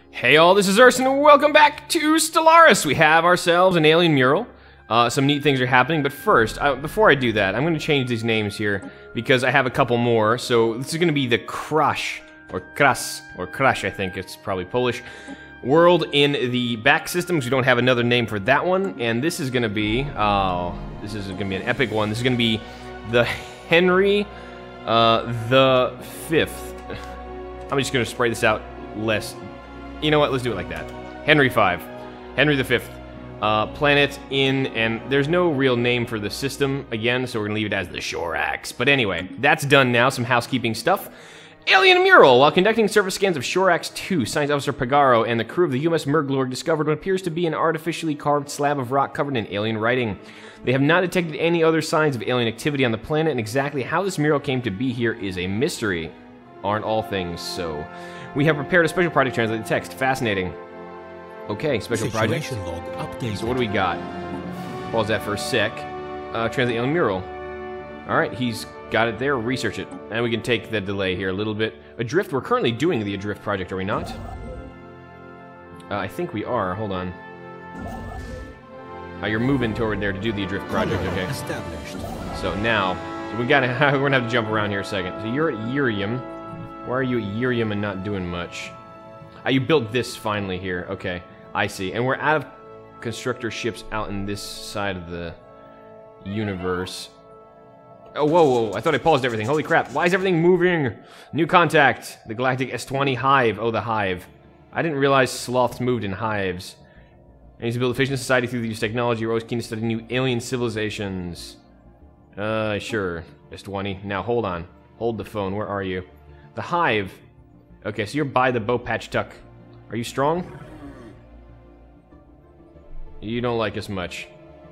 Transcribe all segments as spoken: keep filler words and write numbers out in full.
Hey all, this is Ursin, and welcome back to Stellaris! We have ourselves an alien mural. Uh, some neat things are happening, but first, I, before I do that, I'm going to change these names here, because I have a couple more. So this is going to be the Crush, or Kras, or Crush, I think it's probably Polish, world in the back systems. We don't have another name for that one, and this is going to be, oh, this is going to be an epic one. This is going to be the Henry uh, the Fifth. I'm just going to spray this out less. You know what? Let's do it like that. Henry five. Henry the Fifth. Uh, planet in, and there's no real name for the system again, so we're gonna leave it as the Shorax. But anyway, that's done now. Some housekeeping stuff. Alien mural. While conducting surface scans of Shorax two, Science Officer Pagaro and the crew of the U M S Merglorg discovered what appears to be an artificially carved slab of rock covered in alien writing. They have not detected any other signs of alien activity on the planet, and exactly how this mural came to be here is a mystery. Aren't all things so? We have prepared a special project to translate the text. Fascinating. Okay, special project. Log updated. So what do we got? Pause that for a sec. Uh, translate alien mural. Alright, he's got it there. Research it. And we can take the delay here a little bit. Adrift, we're currently doing the Adrift project, are we not? Uh, I think we are. Hold on. Uh, you're moving toward there to do the Adrift project, okay. Established. So now, so we gotta, we're gonna have to jump around here a second. So you're at Urium. Why are you at Urium and not doing much? Ah, you built this finally here. Okay, I see. And we're out of constructor ships out in this side of the universe. Oh, whoa, whoa. I thought I paused everything. Holy crap. Why is everything moving? New contact. The Galactic S twenty Hive. Oh, the Hive. I didn't realize sloths moved in hives. I need to build efficient society through the use of technology. We're always keen to study new alien civilizations. Uh, sure. S twenty. Now, hold on. Hold the phone. Where are you? The Hive. Okay, so you're by the Bow Patch Tuck. Are you strong? You don't like us much.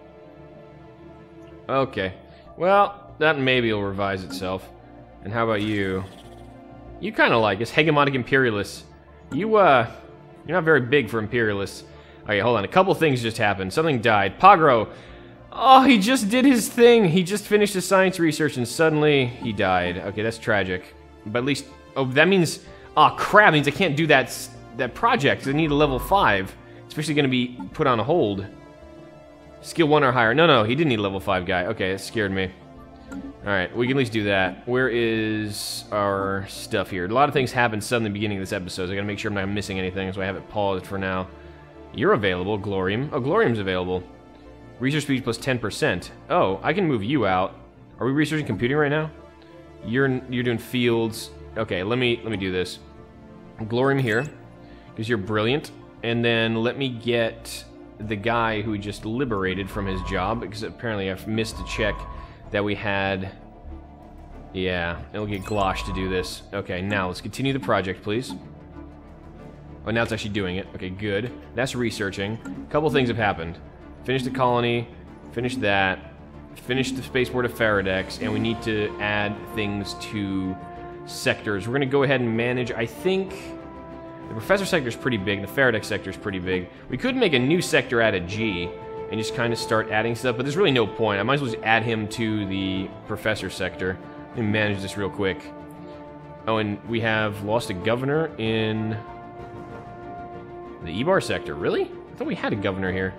Okay. Well, that maybe will revise itself. And how about you? You kind of like us. Hegemonic Imperialists. You, uh... You're not very big for Imperialists. Okay, hold on. A couple things just happened. Something died. Pagro! Oh, he just did his thing! He just finished his science research and suddenly he died. Okay, that's tragic. But at least, oh, that means, oh crap, means I can't do that that project. I need a level five. It's officially going to be put on hold. Skill one or higher. No, no, he didn't need a level five guy. Okay, that scared me. Alright, we can at least do that. Where is our stuff here? A lot of things happened suddenly in the beginning of this episode, so I gotta make sure I'm not missing anything, so I have it paused for now. You're available, Glorium. Oh, Glorium's available. Research speed plus ten percent. Oh, I can move you out. Are we researching computing right now? You're you're doing fields. Okay, let me let me do this. Glorium here, because you're brilliant, and then let me get the guy who just liberated from his job, because apparently I've missed a check that we had. Yeah, it'll get Glosh to do this. Okay, now let's continue the project, please. Oh, now it's actually doing it. Okay, good. That's researching. A couple things have happened. Finish the colony. Finish that. Finish the spaceport of Faradex, and we need to add things to sectors. We're going to go ahead and manage, I think, the Professor sector is pretty big, the Faradex sector is pretty big. We could make a new sector out of G, and just kind of start adding stuff, but there's really no point. I might as well just add him to the Professor sector. Let me manage this real quick. Oh, and we have lost a governor in the E-Bar sector. Really? I thought we had a governor here.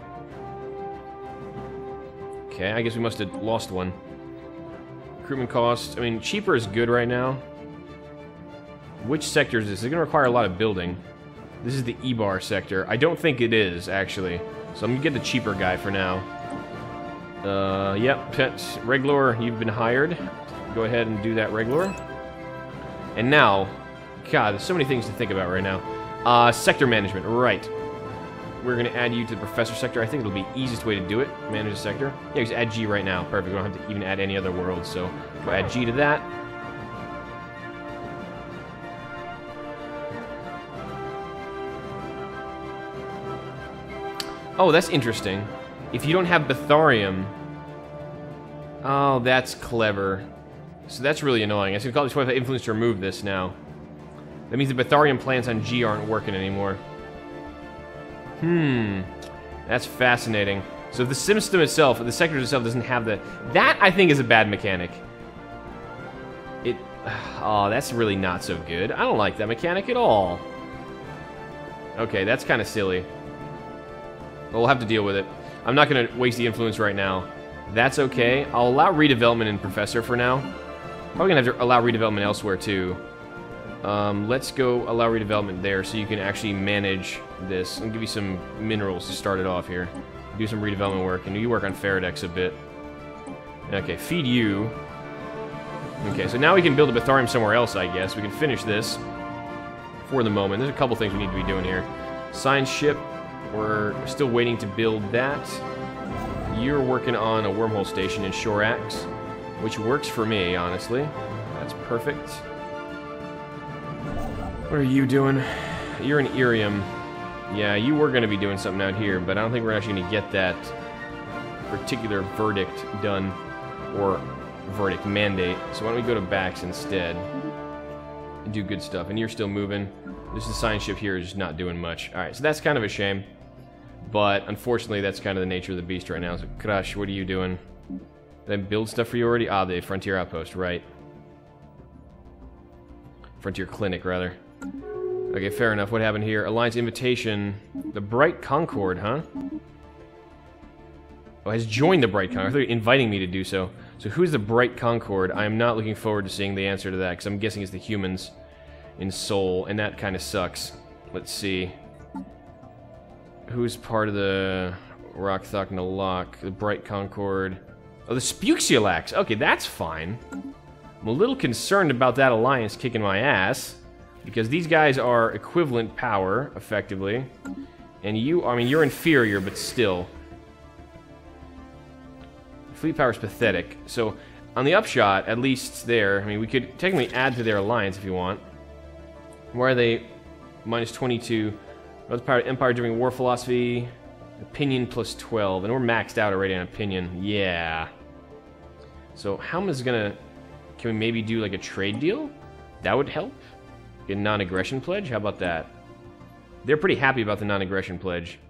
Okay, I guess we must have lost one. Recruitment cost. I mean, cheaper is good right now. Which sector is this? It's going to require a lot of building. This is the E-Bar sector. I don't think it is, actually. So I'm going to get the cheaper guy for now. Uh, yep. Reglor, you've been hired. Go ahead and do that, Reglor. And now, God, there's so many things to think about right now. Uh, sector management, right. We're going to add you to the Professor sector. I think it'll be the easiest way to do it. Manage a sector. Yeah, just add G right now. Perfect. We don't have to even add any other worlds. So go add G to that. Oh, that's interesting. If you don't have Betharium... Oh, that's clever. So that's really annoying. I should call this twenty-five influence to remove this now. That means the Betharium plants on G aren't working anymore. Hmm, that's fascinating. So if the system itself, the sector itself doesn't have the... That, I think, is a bad mechanic. It... Oh, that's really not so good. I don't like that mechanic at all. Okay, that's kind of silly. But we'll have to deal with it. I'm not going to waste the influence right now. That's okay. I'll allow redevelopment in Professor for now. Probably going to have to allow redevelopment elsewhere, too. Um, let's go allow redevelopment there so you can actually manage this. I'll give you some minerals to start it off here. Do some redevelopment work, and you work on Faradex a bit. Okay, feed you. Okay, so now we can build a Betharium somewhere else, I guess. We can finish this for the moment. There's a couple things we need to be doing here. Science ship. We're still waiting to build that. You're working on a wormhole station in Shorax, which works for me, honestly. That's perfect. What are you doing? You're in Irium. Yeah, you were going to be doing something out here, but I don't think we're actually going to get that particular verdict done, or verdict mandate. So why don't we go to Bax instead and do good stuff. And you're still moving. This is science ship here is just not doing much. Alright, so that's kind of a shame. But unfortunately, that's kind of the nature of the beast right now. So Crush, what are you doing? Did I build stuff for you already? Ah, the Frontier Outpost, right. Frontier Clinic, rather. Okay, fair enough. What happened here? Alliance Invitation. The Bright Concord, huh? Oh, has joined the Bright Concord. I thought you were inviting me to do so. So who's the Bright Concord? I am not looking forward to seeing the answer to that, because I'm guessing it's the humans in Seoul, and that kind of sucks. Let's see. Who's part of the Rockthok Nalak? The Bright Concord. Oh, the Spuxialax. Okay, that's fine. I'm a little concerned about that alliance kicking my ass, because these guys are equivalent power, effectively. And you, I mean, you're inferior, but still. Fleet power is pathetic. So, on the upshot, at least there, I mean, we could technically add to their alliance if you want. Where are they? Minus twenty-two. What's power? Empire-driven war philosophy. Opinion plus twelve. And we're maxed out already on opinion. Yeah. So, how is gonna... Can we maybe do, like, a trade deal? That would help. Get a non-aggression pledge? How about that? They're pretty happy about the non-aggression pledge.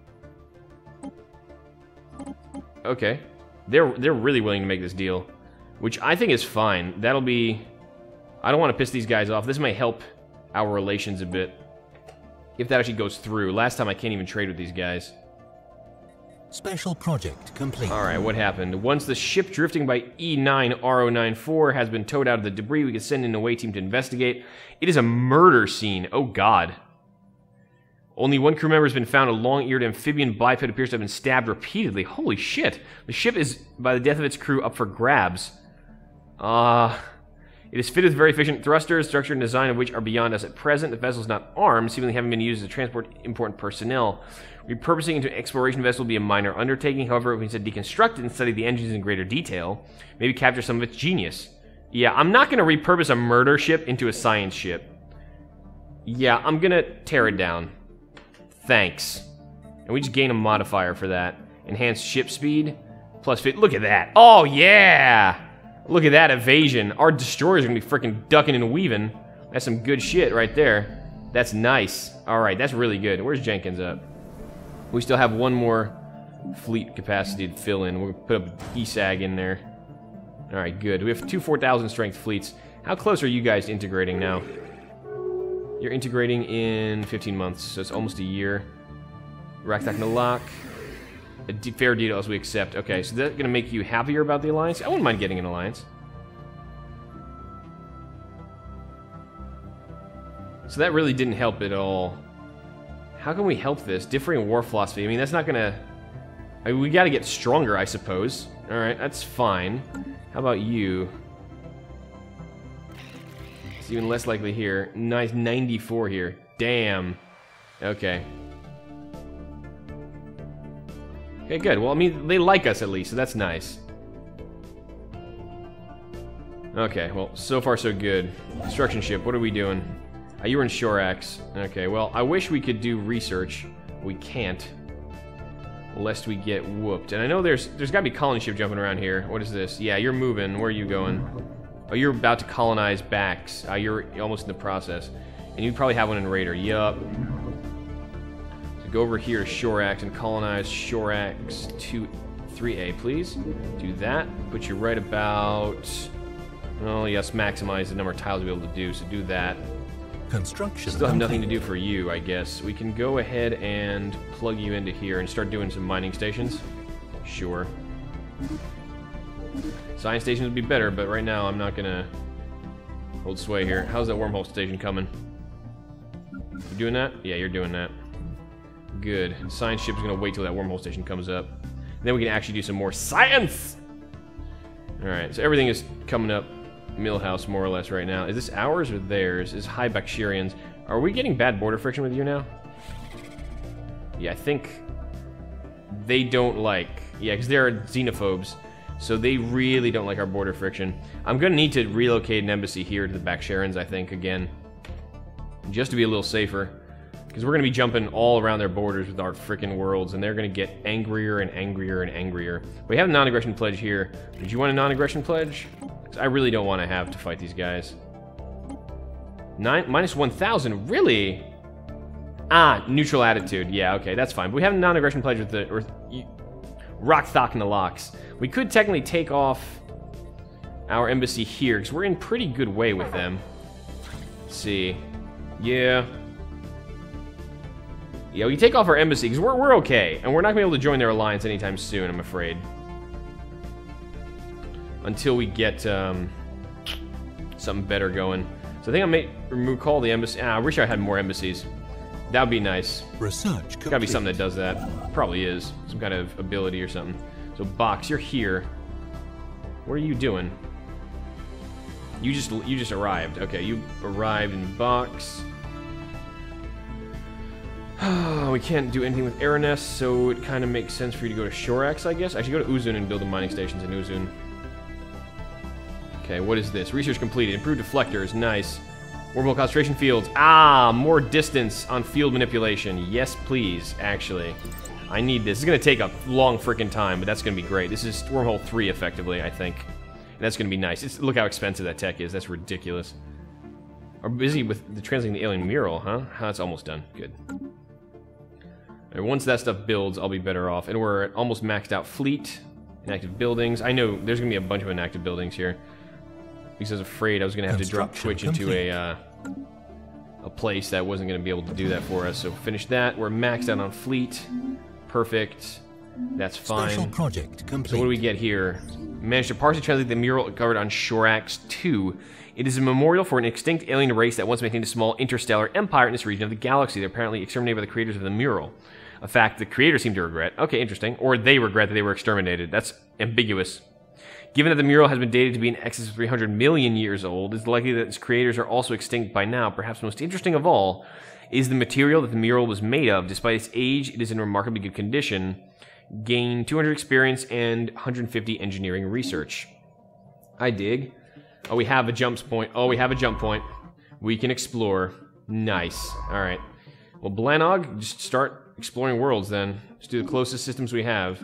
Okay. They're, they're really willing to make this deal. Which I think is fine. That'll be... I don't want to piss these guys off. This may help our relations a bit. If that actually goes through. Last time I can't even trade with these guys. Special project complete. Alright, what happened? Once the ship drifting by E nine R zero nine four has been towed out of the debris, we can send in a away team to investigate. It is a murder scene. Oh god. Only one crew member has been found. A long-eared amphibian biped appears to have been stabbed repeatedly. Holy shit. The ship is, by the death of its crew, up for grabs. Ah... Uh, It is fitted with very efficient thrusters, structure and design of which are beyond us at present. The vessel is not armed, seemingly having been used to transport important personnel. Repurposing into an exploration vessel will be a minor undertaking. However, if we instead deconstruct it and study the engines in greater detail, maybe capture some of its genius. Yeah, I'm not going to repurpose a murder ship into a science ship. Yeah, I'm going to tear it down. Thanks. And we just gain a modifier for that. Enhanced ship speed, plus fit. Look at that. Oh, yeah! Look at that evasion. Our destroyers are going to be freaking ducking and weaving. That's some good shit right there. That's nice. Alright, that's really good. Where's Jenkins up? We still have one more fleet capacity to fill in. We'll put a E S A G in there. Alright, good. We have two four thousand strength fleets. How close are you guys to integrating now? You're integrating in fifteen months, so it's almost a year. Raktak Nalak. A d fair deal as we accept. Okay, so that's going to make you happier about the alliance? I wouldn't mind getting an alliance. So that really didn't help at all. How can we help this? Differing war philosophy. I mean, that's not going to... I mean, we got to get stronger, I suppose. Alright, that's fine. How about you? It's even less likely here. Nice, ninety-four here. Damn. Okay. Okay, good. Well, I mean, they like us at least, so that's nice. Okay, well, so far so good. Construction ship, what are we doing? Uh, you were in Shorax. Okay, well, I wish we could do research. We can't. Lest we get whooped. And I know there's there's gotta be colony ship jumping around here. What is this? Yeah, you're moving. Where are you going? Oh, you're about to colonize Bax. Uh, you're almost in the process. And you probably have one in Raider. Yup. Go over here to Shorax and colonize Shorax two, three A, please. Do that. Put you right about... Oh, yes, maximize the number of tiles we'll be able to do, so do that. Construction Still have nothing to complete. do for you, I guess. We can go ahead and plug you into here and start doing some mining stations. Sure. Science stations would be better, but right now I'm not gonna hold sway here. How's that wormhole station coming? You doing that? Yeah, you're doing that. Good. Science ship's gonna wait till that wormhole station comes up. Then we can actually do some more science! Alright, so everything is coming up Millhouse more or less right now. Is this ours or theirs? Is high Bacterians. Are we getting bad border friction with you now? Yeah, I think they don't like... Yeah, because they're xenophobes. So they really don't like our border friction. I'm going to need to relocate an embassy here to the Bacterians, I think, again. Just to be a little safer. Because we're going to be jumping all around their borders with our frickin' worlds, and they're going to get angrier and angrier and angrier. We have a non-aggression pledge here. Did you want a non-aggression pledge? Because I really don't want to have to fight these guys. Nine, minus one thousand? Really? Ah, neutral attitude. Yeah, okay, that's fine. But we have a non-aggression pledge with the... Or, Rockthok and the Locks. We could technically take off our embassy here, because we're in pretty good way with them. Let's see. Yeah. Yeah, we take off our embassy, because we're, we're okay. And we're not going to be able to join their alliance anytime soon, I'm afraid. Until we get um, something better going. So I think I may remove call the embassy. Ah, I wish I had more embassies. That would be nice. Research complete. Gotta be something that does that. Probably is. Some kind of ability or something. So, Box, you're here. What are you doing? You just you just arrived. Okay, you arrived in Box. We can't do anything with Araness, so it kind of makes sense for you to go to Shorax, I guess. I should go to Uzun and build the mining stations in Uzun. Okay, what is this? Research completed. Improved deflectors. Nice. Wormhole concentration fields. Ah, more distance on field manipulation. Yes, please, actually. I need this. It's going to take a long freaking time, but that's going to be great. This is Wormhole three, effectively, I think. And that's going to be nice. It's, look how expensive that tech is. That's ridiculous. Are busy with the translating the alien mural, huh? Huh, it's almost done. Good. And once that stuff builds, I'll be better off. And we're at almost maxed out fleet. Inactive buildings. I know there's going to be a bunch of inactive buildings here. Because I was afraid I was going to have to drop Twitch into a uh, a place that wasn't going to be able to do that for us. So finish that. We're maxed out on fleet. Perfect. That's fine. Special project complete. So what do we get here? Managed to partially translate the mural covered on Shorax two. It is a memorial for an extinct alien race that once maintained a small interstellar empire in this region of the galaxy. They're apparently exterminated by the creators of the mural. A fact the creators seem to regret. Okay, interesting. Or they regret that they were exterminated. That's ambiguous. Given that the mural has been dated to be in excess of three hundred million years old, it's likely that its creators are also extinct by now. Perhaps most interesting of all is the material that the mural was made of. Despite its age, it is in remarkably good condition. Gain two hundred experience and one hundred fifty engineering research. I dig. Oh, we have a jump point. Oh, we have a jump point. We can explore. Nice. All right. Well, Blanog, just start exploring worlds then. Just do the closest systems we have.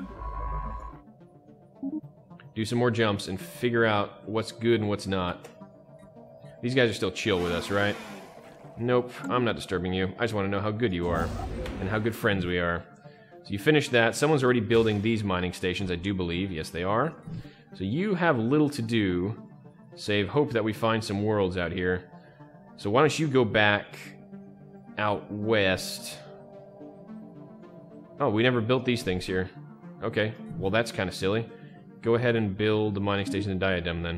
Do some more jumps and figure out what's good and what's not. These guys are still chill with us, right? Nope, I'm not disturbing you. I just want to know how good you are and how good friends we are. So you finished that. Someone's already building these mining stations, I do believe. Yes, they are. So you have little to do, save hope that we find some worlds out here. So why don't you go back out west? Oh, we never built these things here. Okay, well that's kind of silly. Go ahead and build the mining station in Diadem then.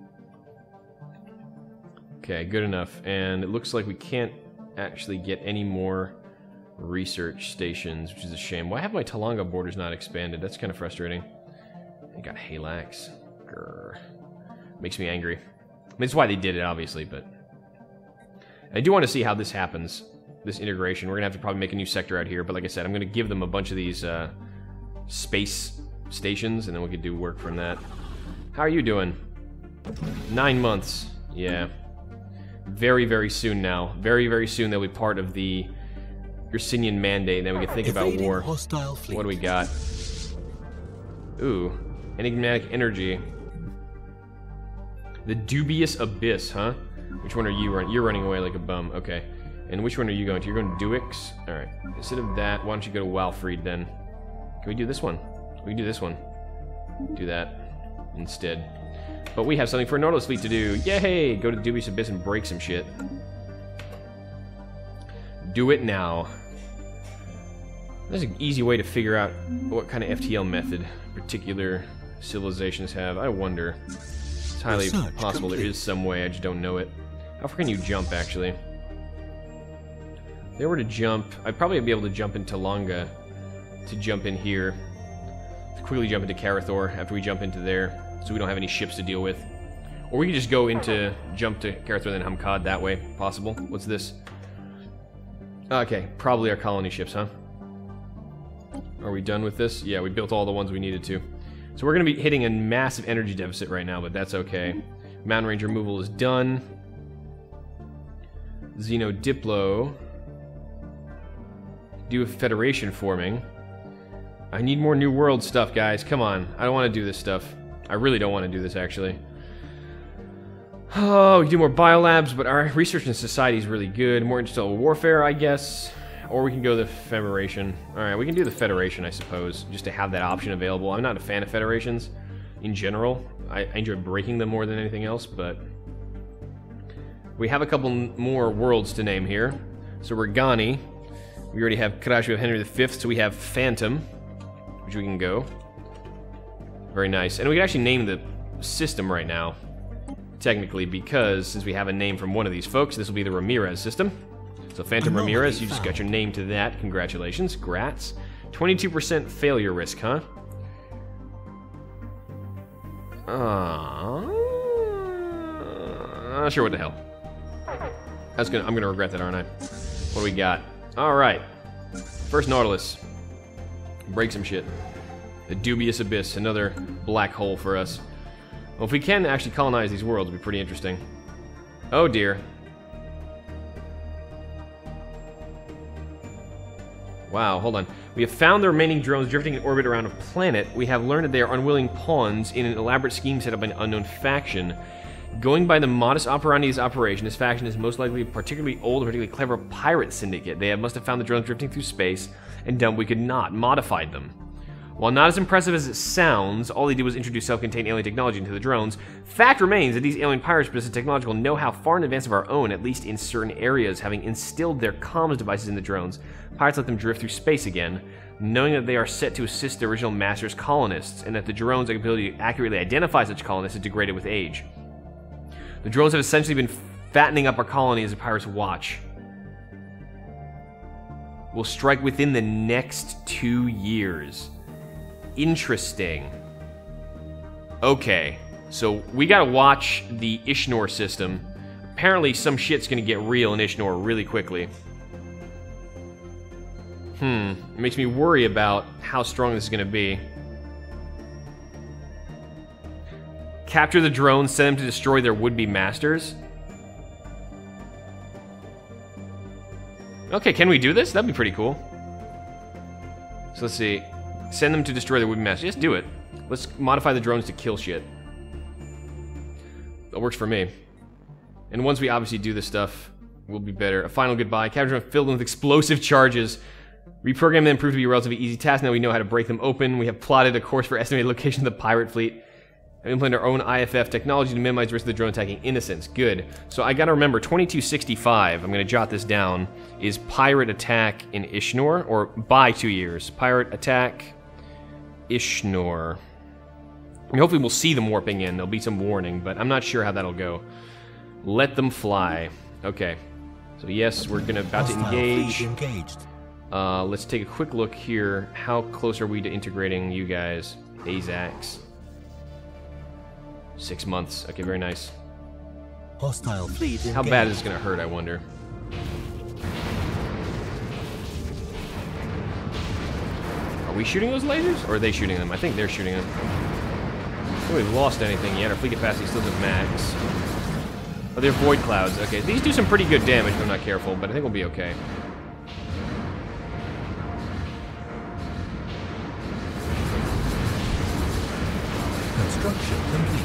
Okay, good enough. And it looks like we can't actually get any more research stations, which is a shame. Why have my Talanga borders not expanded? That's kind of frustrating. I got Halax. Grr. Makes me angry. I mean, it's why they did it, obviously, but... I do want to see how this happens, this integration. We're going to have to probably make a new sector out here, but like I said, I'm going to give them a bunch of these uh, space stations, and then we could do work from that. How are you doing? Nine months. Yeah. Very, very soon now. Very, very soon they'll be part of the Ursinian Mandate, and then we can think about war. What do we got? Ooh. Enigmatic energy. The Dubious Abyss, huh? Which one are you running? You're running away like a bum. Okay. And which one are you going to? You're going to Duix? Alright. Instead of that, why don't you go to Walfried then? Can we do this one? We can do this one. Do that instead. But we have something for a Nautilus fleet to do. Yay! Go to the Dubious Abyss and break some shit. Do it now. There's an easy way to figure out what kind of F T L method particular civilizations have. I wonder. It's highly Research possible complete. there is some way, I just don't know it. How far can you jump, actually? If they were to jump, I'd probably be able to jump into Longa to jump in here. To quickly jump into Karathor after we jump into there, so we don't have any ships to deal with. Or we could just go into, jump to Karathor and then Hamkad that way. Possible. What's this? Okay, probably our colony ships, huh? Are we done with this? Yeah, we built all the ones we needed to. So we're going to be hitting a massive energy deficit right now, but that's okay. Mountain range removal is done. Xeno Diplo. Do a Federation forming. I need more New World stuff, guys. Come on. I don't want to do this stuff. I really don't want to do this, actually. Oh, we can do more biolabs, but our research in society is really good. More interstellar warfare, I guess. Or we can go the Federation. Alright, we can do the Federation, I suppose, just to have that option available. I'm not a fan of Federations in general. I, I enjoy breaking them more than anything else, but we have a couple more worlds to name here. So we're Ghani. We already have Karashi of Henry the Fifth, so we have Phantom, which we can go. Very nice. And we can actually name the system right now, technically, because since we have a name from one of these folks, this will be the Ramirez system. So Phantom Anomaly Ramirez, you just found. got your name to that. Congratulations. Grats. twenty-two percent failure risk, huh? Uh, not sure what the hell. That's gonna, I'm gonna regret that, aren't I? What do we got? Alright. First Nautilus. Break some shit. The Dubious Abyss, another black hole for us. Well, if we can actually colonize these worlds, it'd be pretty interesting. Oh dear. Wow, hold on. We have found the remaining drones drifting in orbit around a planet. We have learned that they are unwilling pawns in an elaborate scheme set up by an unknown faction. Going by the modus operandi of this operation, this faction is most likely a particularly old and particularly clever pirate syndicate. They have, must have found the drones drifting through space and done what we could not, modified them. While not as impressive as it sounds, all they did was introduce self-contained alien technology into the drones. Fact remains that these alien pirates possess technological know-how far in advance of our own, at least in certain areas, having instilled their comms devices in the drones. Pirates let them drift through space again, knowing that they are set to assist the original master's colonists, and that the drones' ability to accurately identify such colonists is degraded with age. The drones have essentially been fattening up our colony as the pirates watch. Will strike within the next two years. Interesting. Okay, so we gotta watch the Ishnor system. Apparently some shit's gonna get real in Ishnor really quickly. Hmm, it makes me worry about how strong this is gonna be. Capture the drones, send them to destroy their would-be masters? Okay, can we do this? That'd be pretty cool. So let's see. Send them to destroy their would-be masters. Just do it. Let's modify the drones to kill shit. That works for me. And once we obviously do this stuff, we'll be better. A final goodbye. Capture them, fill them with explosive charges. Reprogram them proved to be a relatively easy task. Now we know how to break them open. We have plotted a course for estimated location of the pirate fleet. And implement our own I F F technology to minimize the risk of the drone attacking innocents. Good. So I gotta remember, twenty-two sixty-five, I'm gonna jot this down, is pirate attack in Ishnor, or by two years. Pirate attack, Ishnor. I mean, hopefully we'll see them warping in. There'll be some warning, but I'm not sure how that'll go. Let them fly. Okay. So yes, we're gonna about to engage. Engaged. Uh, let's take a quick look here. How close are we to integrating you guys? Azax. Six months. Okay, very nice. Hostile fleet How engaged. bad is this gonna hurt, I wonder? Are we shooting those lasers? Or are they shooting them? I think they're shooting them. I don't think we've lost anything yet. Our fleet capacity still at max. Oh, they're void clouds. Okay, these do some pretty good damage if I'm not careful, but I think we'll be okay. Construction complete.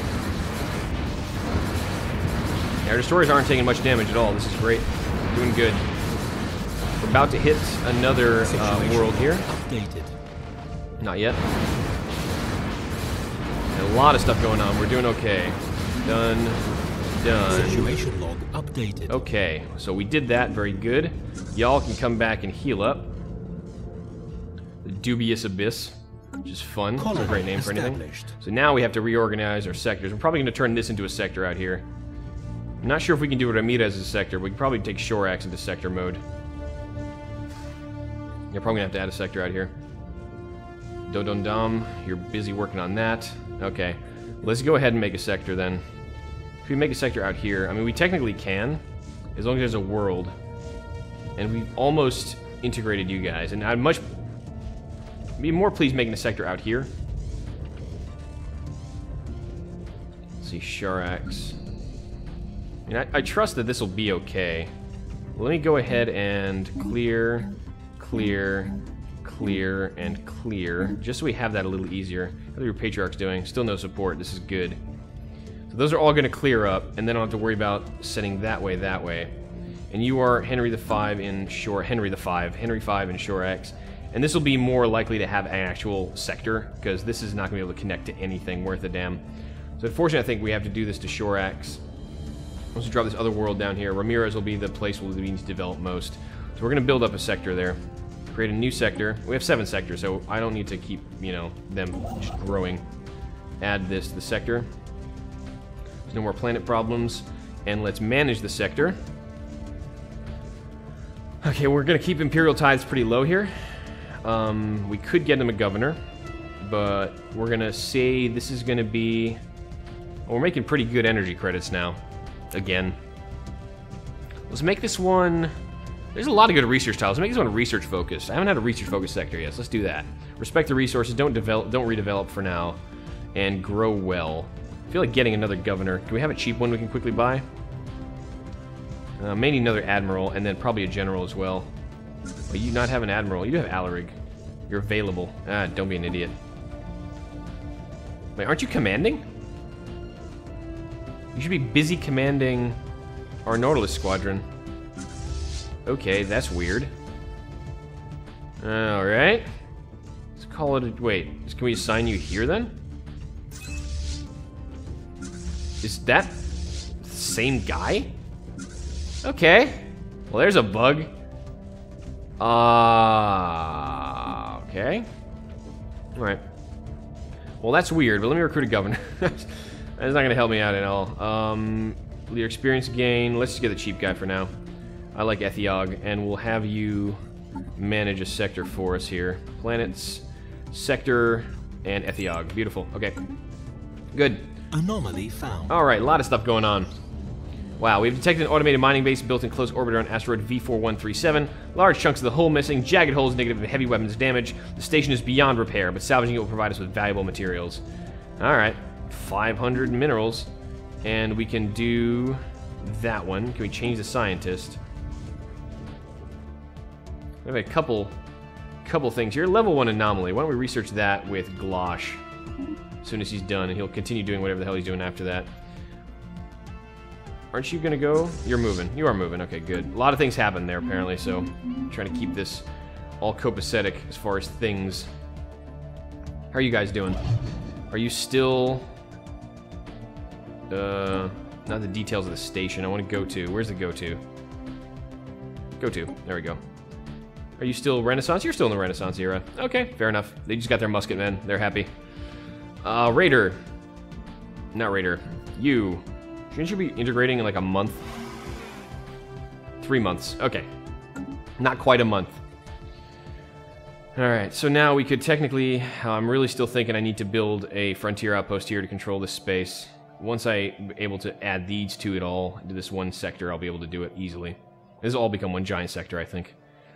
Our destroyers aren't taking much damage at all. This is great. Doing good. We're about to hit another uh, world here. Updated. Not yet. And a lot of stuff going on. We're doing okay. Done. done. Situation log updated. Okay, so we did that. Very good. Y'all can come back and heal up. The Dubious Abyss, which is fun. It's a great name for anything. So now we have to reorganize our sectors. We're probably going to turn this into a sector out here. I'm not sure if we can do Ramirez as a sector. We can probably take Shorax into sector mode. You're probably going to have to add a sector out here. Dodondam, you're busy working on that. Okay, let's go ahead and make a sector then. If we make a sector out here, I mean, we technically can, as long as there's a world. And we've almost integrated you guys. And I'd much be more pleased making a sector out here. Let's see, Sharax. I mean, I, I trust that this will be okay. Well, let me go ahead and clear, clear, clear, and clear, just so we have that a little easier. How are your Patriarchs doing? Still no support. This is good. So those are all going to clear up, and then I don't have to worry about setting that way, that way. And you are Henry the Five in Shore, Henry the Five, Henry Five in Shorax, and this will be more likely to have an actual sector because this is not going to be able to connect to anything worth a damn. So unfortunately, I think we have to do this to Shorax. Let's drop this other world down here. Ramirez will be the place where we need to develop most. So we're going to build up a sector there. Create a new sector. We have seven sectors, so I don't need to keep, you know, them just growing. Add this to the sector. There's no more planet problems. And let's manage the sector. Okay, we're going to keep Imperial tithes pretty low here. Um, we could get them a governor, but we're going to say this is going to be... Well, we're making pretty good energy credits now. Again. Let's make this one... There's a lot of good research tiles. Let's make this one research focused. I haven't had a research focused sector yet, so let's do that. Respect the resources, don't develop, don't redevelop for now, and grow well. I feel like getting another governor. Can we have a cheap one we can quickly buy? Uh, maybe another admiral, and then probably a general as well. Oh, you not have an admiral. You do have Alarig. You're available. Ah, don't be an idiot. Wait, aren't you commanding? You should be busy commanding our Nautilus squadron. Okay, that's weird. Alright. Let's call it a... Wait, can we assign you here then? Is that the same guy? Okay. Well, there's a bug. Ah, uh, okay. Alright. Well, that's weird, but let me recruit a governor. That's not going to help me out at all. Um, your experience gain. Let's just get the cheap guy for now. I like Ethiog, and we'll have you manage a sector for us here. Planets, sector, and Ethiog. Beautiful. Okay. Good. Anomaly found. Alright, a lot of stuff going on. Wow, we've detected an automated mining base built in close orbit around asteroid V four one three seven. Large chunks of the hull missing, jagged holes indicative of heavy weapons damage. The station is beyond repair, but salvaging it will provide us with valuable materials. Alright, five hundred minerals. And we can do that one. Can we change the scientist? We have a couple, couple things here. Level one anomaly. Why don't we research that with Glosh as soon as he's done, and he'll continue doing whatever the hell he's doing after that. Aren't you gonna go? You're moving. You are moving. Okay, good. A lot of things happen there apparently, so I'm trying to keep this all copacetic as far as things. How are you guys doing? Are you still? Uh, not the details of the station. I want to go to. Where's the go to? Go to. There we go. Are you still Renaissance? You're still in the Renaissance era. Okay, fair enough. They just got their musket men. They're happy. Uh, Raider. Not Raider. You. Shouldn't you be integrating in like a month? Three months. Okay. Not quite a month. Alright, so now we could technically... Uh, I'm really still thinking I need to build a frontier outpost here to control this space. Once I'm able to add these to it all, to this one sector, I'll be able to do it easily. This will all become one giant sector, I think.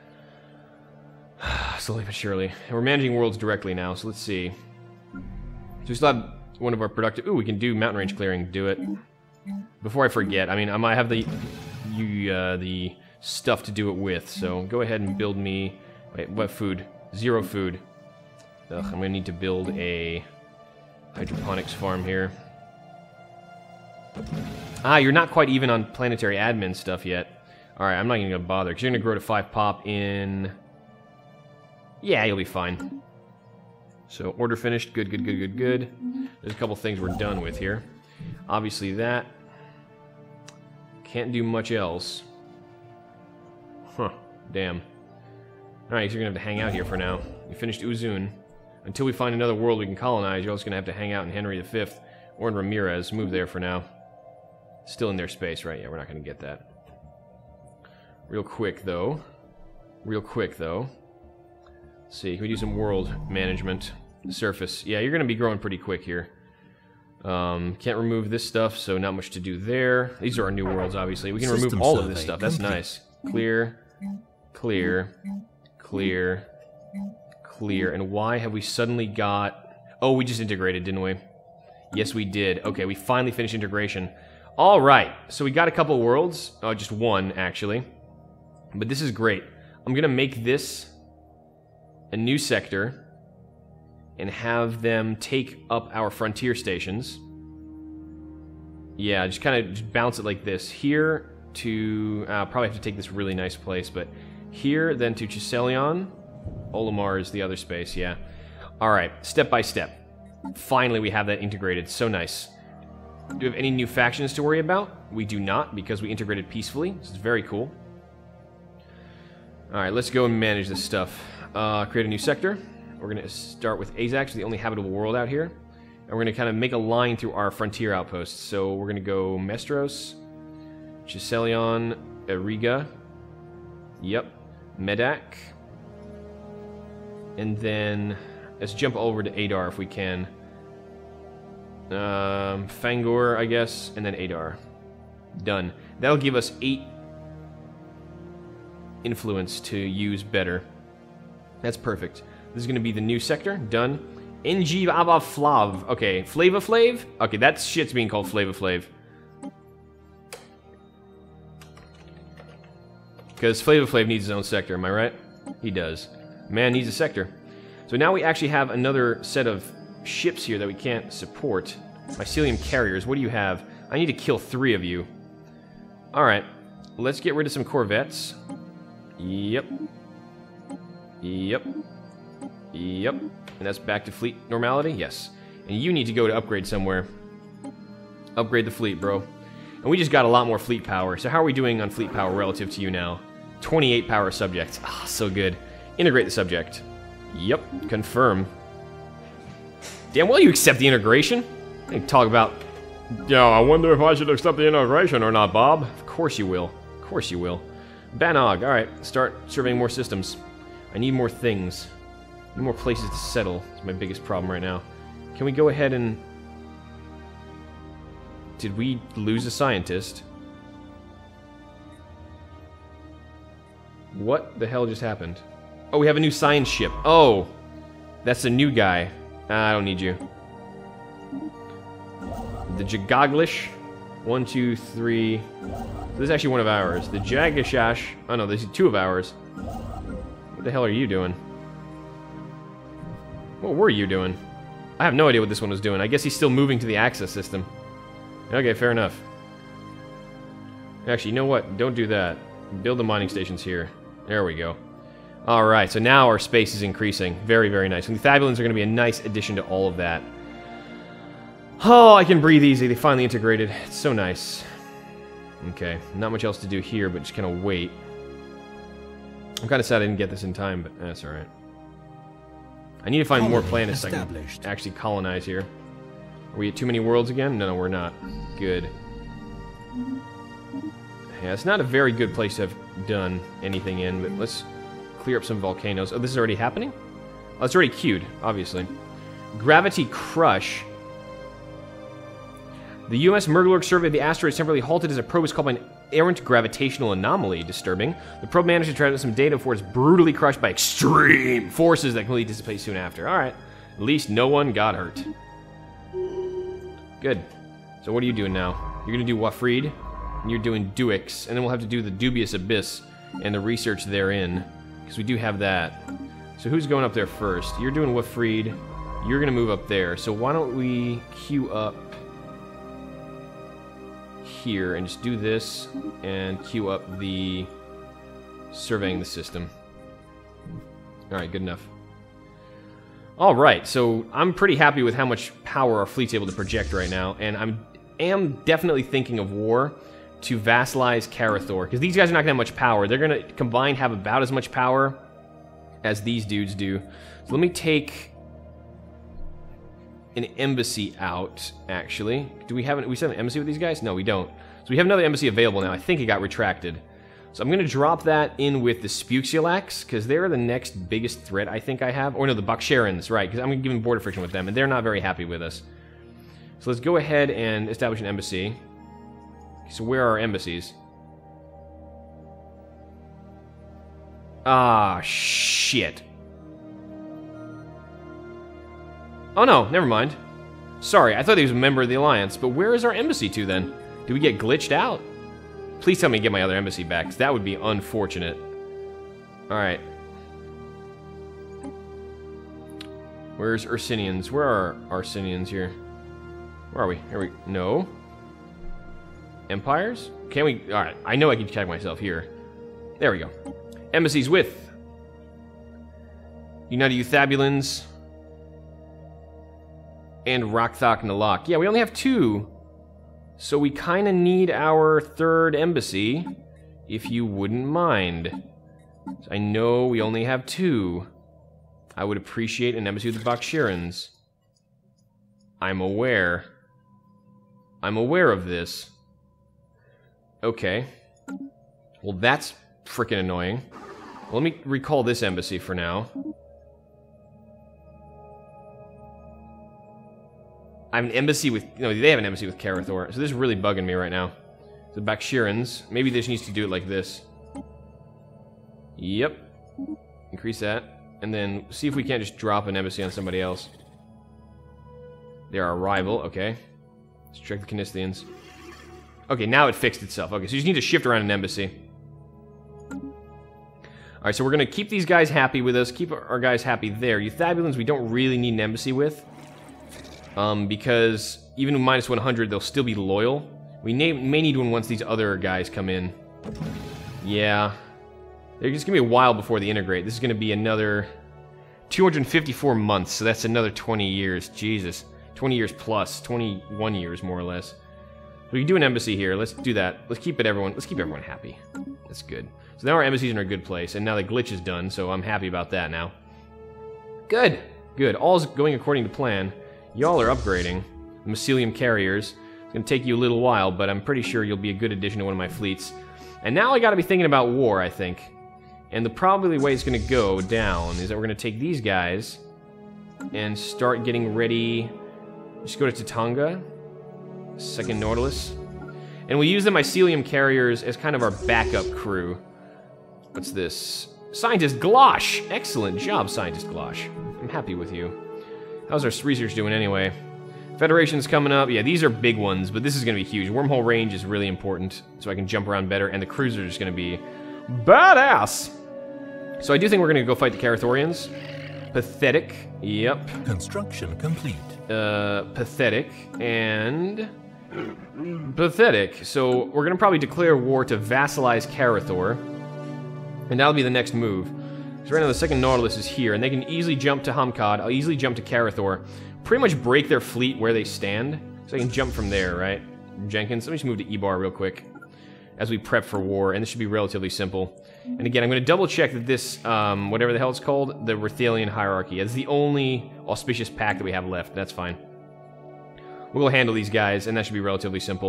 Slowly but surely. And we're managing worlds directly now, so let's see. So we still have one of our productive... Ooh, we can do mountain range clearing. Do it. Before I forget, I mean, I might have the you uh, the stuff to do it with, so go ahead and build me... Wait, what food? Zero food. Ugh, I'm gonna need to build a hydroponics farm here. Ah, you're not quite even on planetary admin stuff yet. Alright, I'm not even gonna bother, because you're gonna grow to five pop in... Yeah, you'll be fine. So, order finished. Good, good, good, good, good. There's a couple things we're done with here. Obviously that. Can't do much else. Huh. Damn. Alright, so you're gonna have to hang out here for now. We finished Uzun. Until we find another world we can colonize, you're also gonna have to hang out in Henry the Fifth or in Ramirez. Move there for now. Still in their space, right? Yeah, we're not gonna get that. Real quick, though. Real quick, though. Let's see, can we do some world management? Surface. Yeah, you're gonna be growing pretty quick here. Um, can't remove this stuff, so not much to do there. These are our new worlds, obviously. We can System remove all of this survey stuff. That's complete. nice. Clear. Clear. Clear. Clear. And why have we suddenly got... Oh, we just integrated, didn't we? Yes, we did. Okay, we finally finished integration. Alright, so we got a couple worlds. Oh, just one, actually. But this is great. I'm gonna make this a new sector and have them take up our frontier stations. Yeah, just kind of just bounce it like this. Here to... Uh, probably have to take this really nice place, but here, then to Chiselion. Olimar is the other space, yeah. Alright, step by step. Finally, we have that integrated. So nice. Do we have any new factions to worry about? We do not, because we integrated peacefully. This is very cool. Alright, let's go and manage this stuff. Uh, create a new sector. We're going to start with Azax, the only habitable world out here. And we're going to kind of make a line through our frontier outposts. So we're going to go Mestros, Chiselion, Eriga. Yep. Medak. And then let's jump over to Adar if we can. Um, Fangor, I guess, and then Adar. Done. That'll give us eight influence to use better. That's perfect. This is going to be the new sector. Done. N G Ava Flav. Okay, Flava Flav? Okay, that shit's being called Flava Flav. Because Flava Flav needs his own sector, am I right? He does. Man needs a sector. So now we actually have another set of ships here that we can't support. Mycelium carriers, what do you have? I need to kill three of you. Alright, let's get rid of some corvettes. Yep. Yep. Yep. And that's back to fleet normality? Yes. And you need to go to upgrade somewhere. Upgrade the fleet, bro. And we just got a lot more fleet power. So how are we doing on fleet power relative to you now? twenty-eight power subjects. Ah, oh, so good. Integrate the subject. Yep. Confirm. Damn well you accept the integration. They talk about, yo, I wonder if I should accept the integration or not, Bob. Of course you will. Of course you will. Banog. Alright, start surveying more systems. I need more things. I need more places to settle. It's my biggest problem right now. Can we go ahead and... Did we lose a scientist? What the hell just happened? Oh, we have a new science ship. Oh! That's a new guy. I don't need you. The Jagaglish. One, two, three. This is actually one of ours. The Jagashash. Oh no, this is two of ours. What the hell are you doing? What were you doing? I have no idea what this one was doing. I guess he's still moving to the access system. Okay, fair enough. Actually, you know what? Don't do that. Build the mining stations here. There we go. Alright, so now our space is increasing. Very, very nice. And the Fabulins are going to be a nice addition to all of that. Oh, I can breathe easy. They finally integrated. It's so nice. Okay, not much else to do here, but just kind of wait. I'm kind of sad I didn't get this in time, but that's alright. I need to find more planets I can actually colonize here. Are we at too many worlds again? No, no, we're not. Good. Yeah, it's not a very good place to have done anything in, but let's clear up some volcanoes. Oh, this is already happening? Oh, it's already queued, obviously. Gravity Crush. The U S Murglorg survey of the asteroid is temporarily halted as a probe is called by an errant gravitational anomaly. Disturbing. The probe managed to transmit some data before it's brutally crushed by extreme forces that completely dissipate soon after. Alright. At least no one got hurt. Good. So what are you doing now? You're going to do Wafrid, and you're doing Duix, and then we'll have to do the Dubious Abyss and the research therein, because we do have that. So who's going up there first? You're doing Wafrid. You're going to move up there. So why don't we queue up here and just do this and queue up the surveying the system. Alright, good enough. Alright, so I'm pretty happy with how much power our fleet's able to project right now, and I'm am definitely thinking of war, to vassalize Karathor, because these guys are not going to have much power. They're going to combined have about as much power as these dudes do. So let me take an embassy out, actually. Do we have an, we still have an embassy with these guys? No, we don't. So we have another embassy available now. I think it got retracted. So I'm going to drop that in with the Spuxialax, because they're the next biggest threat I think I have. Or no, the Baksharans, right, because I'm giving border friction with them, and they're not very happy with us. So let's go ahead and establish an embassy. So where are our embassies? Ah, shit. Oh no, never mind. Sorry, I thought he was a member of the Alliance, but where is our embassy to then? Did we get glitched out? Please tell me to get my other embassy back, because that would be unfortunate. Alright. Where's Ursinians? Where are Ursinians here? Where are we? Here we... No. Empires? Can we... Alright, I know I can check myself here. There we go. Embassies with... United Euthabulans... and Rakthak Nalak. Yeah, we only have two. So we kind of need our third embassy, if you wouldn't mind. I know we only have two. I would appreciate an embassy with the Baksharans. I'm aware. I'm aware of this. Okay. Well, that's freaking annoying. Well, let me recall this embassy for now. I have an embassy with... No, they have an embassy with Karathor. So this is really bugging me right now. The Baksharans. Maybe this needs to do it like this. Yep. Increase that. And then see if we can't just drop an embassy on somebody else. They're our rival. Okay. Let's check the Canisthians. Okay, now it fixed itself. Okay, so you just need to shift around an embassy. Alright, so we're going to keep these guys happy with us. Keep our guys happy there. Euthabulans we don't really need an embassy with. Um, because even with minus one hundred, they'll still be loyal. We may, may need one once these other guys come in. Yeah. They're just going to be a while before they integrate. This is going to be another two hundred fifty-four months, so that's another twenty years. Jesus. twenty years plus. twenty-one years, more or less. So we can do an embassy here. Let's do that. Let's keep it everyone. Let's keep everyone happy. That's good. So now our embassy's in a good place, and now the glitch is done, so I'm happy about that now. Good. Good. All's going according to plan. Y'all are upgrading. The mycelium carriers. It's going to take you a little while, but I'm pretty sure you'll be a good addition to one of my fleets. And now I got to be thinking about war, I think. And the probably way it's going to go down is that we're going to take these guys and start getting ready. Just go to Tatanga. Second Nautilus. And we use the mycelium carriers as kind of our backup crew. What's this? Scientist Glosh! Excellent job, Scientist Glosh. I'm happy with you. How's our research doing anyway? Federation's coming up. Yeah, these are big ones, but this is going to be huge. Wormhole range is really important, so I can jump around better, and the cruiser is going to be badass! So I do think we're going to go fight the Karathorians. Pathetic. Yep. Construction complete. Uh, pathetic. And... pathetic. So we're going to probably declare war to vassalize Karathor. And that'll be the next move. So right now the second Nautilus is here, and they can easily jump to Hamkad. I'll easily jump to Karathor. Pretty much break their fleet where they stand. So I can jump from there, right? Jenkins, let me just move to Ebar real quick. As we prep for war, and this should be relatively simple. And again, I'm going to double check that this, um, whatever the hell it's called, the Rithalian Hierarchy, is the only auspicious pack that we have left. That's fine. We'll go handle these guys, and that should be relatively simple.